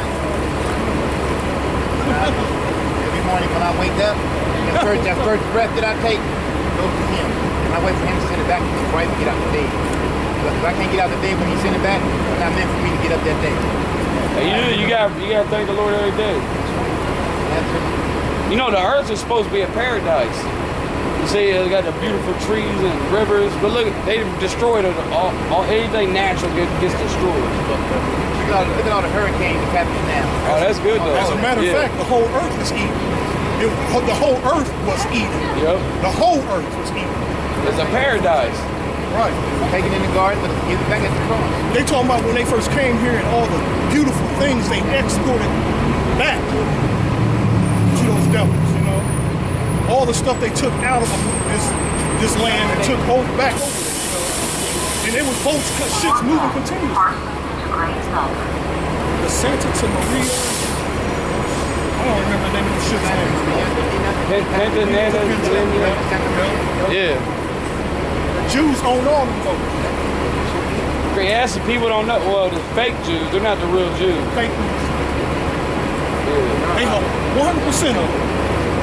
Every morning when I wake up, that first, that first breath that I take goes to him. And I wait for him to send it back to me before I even get out the day. Because if I can't get out the day when he send it back, it's not meant for me to get up that day. Hey, you know, you got you got to thank the Lord every day. You know, the earth is supposed to be a paradise. You see, they got the beautiful trees and rivers, but look, they destroyed it. All, all anything natural gets, gets destroyed. Look at, all, look at all the hurricanes that's happening now. Oh, that's good though. As a matter of Yeah. fact, the whole earth is Eden. It, the whole earth was Eden. Yep. The whole earth was Eden. It's a paradise. Right. Take it in the garden, but give it back at the cross. They talking about when they first came here and all the beautiful things they exported back to those devils, you know. All the stuff they took out of this this land and took over, back over it, you know. And they was both ships moving continuously. The Santa to Maria. I don't remember the name of the ship's name. Penta, Nana, Virginia. Yeah. Jews own all them boats. Great. Yeah, some people don't know. Well, the fake Jews, they're not the real Jews. Fake news. Yeah. They own one hundred percent of them.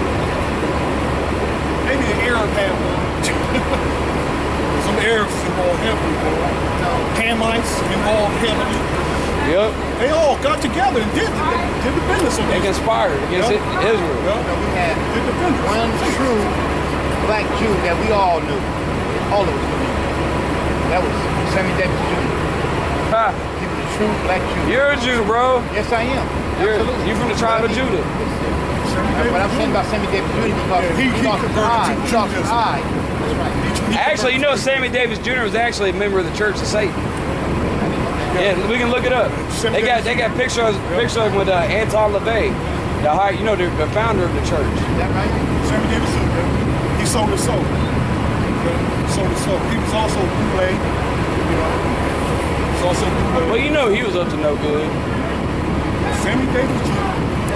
Maybe the Arab had one. Some Arabs involved heavily. Hamites involved heavily. Yep. They all got together and did, they did the business of They it. conspired against Yep. it, Israel. Yep. We had Did the business. one true black Jew that we all knew. All of us knew. That was Sammy Davis Junior Ha. He was a true black Jew. You're a Jew, bro. Yes, I am. You're, Absolutely. you're from the tribe of Judah. But I'm saying about Sammy Davis Junior because Yeah, he- he, he lost his converted eye. to He lost his Judaism. eye. That's right. Actually, you know, Sammy Davis Junior was actually a member of the Church of Satan. Yeah, we can look it up. They got they got pictures pictures with uh, Anton LaVey, the high, you know, the, the founder of the church. Is that right? Sammy Davis, he sold his soul. He sold his soul. He was also bootleg. You know, he was also bootleg. Well, you know, he was up to no good. Sammy Davis Junior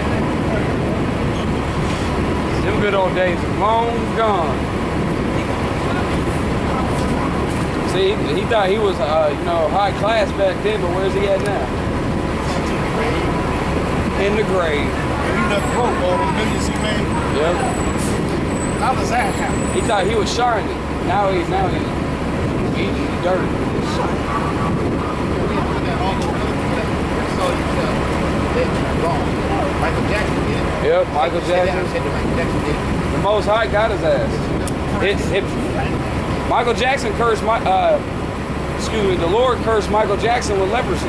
Them good old days are long gone. See, he, he thought he was, uh, you know, high class back then, but where's he at now? In the grave. And he left broke all the millions he made. Yep. How does that happen? He thought he was shining. Now he's now he's eating dirt. Michael Jackson did it. Yep, Michael Said that, I Jackson. said that Michael Jackson did it. The Most High got his ass. It, it, Michael Jackson cursed my, uh, excuse me, the Lord cursed Michael Jackson with leprosy.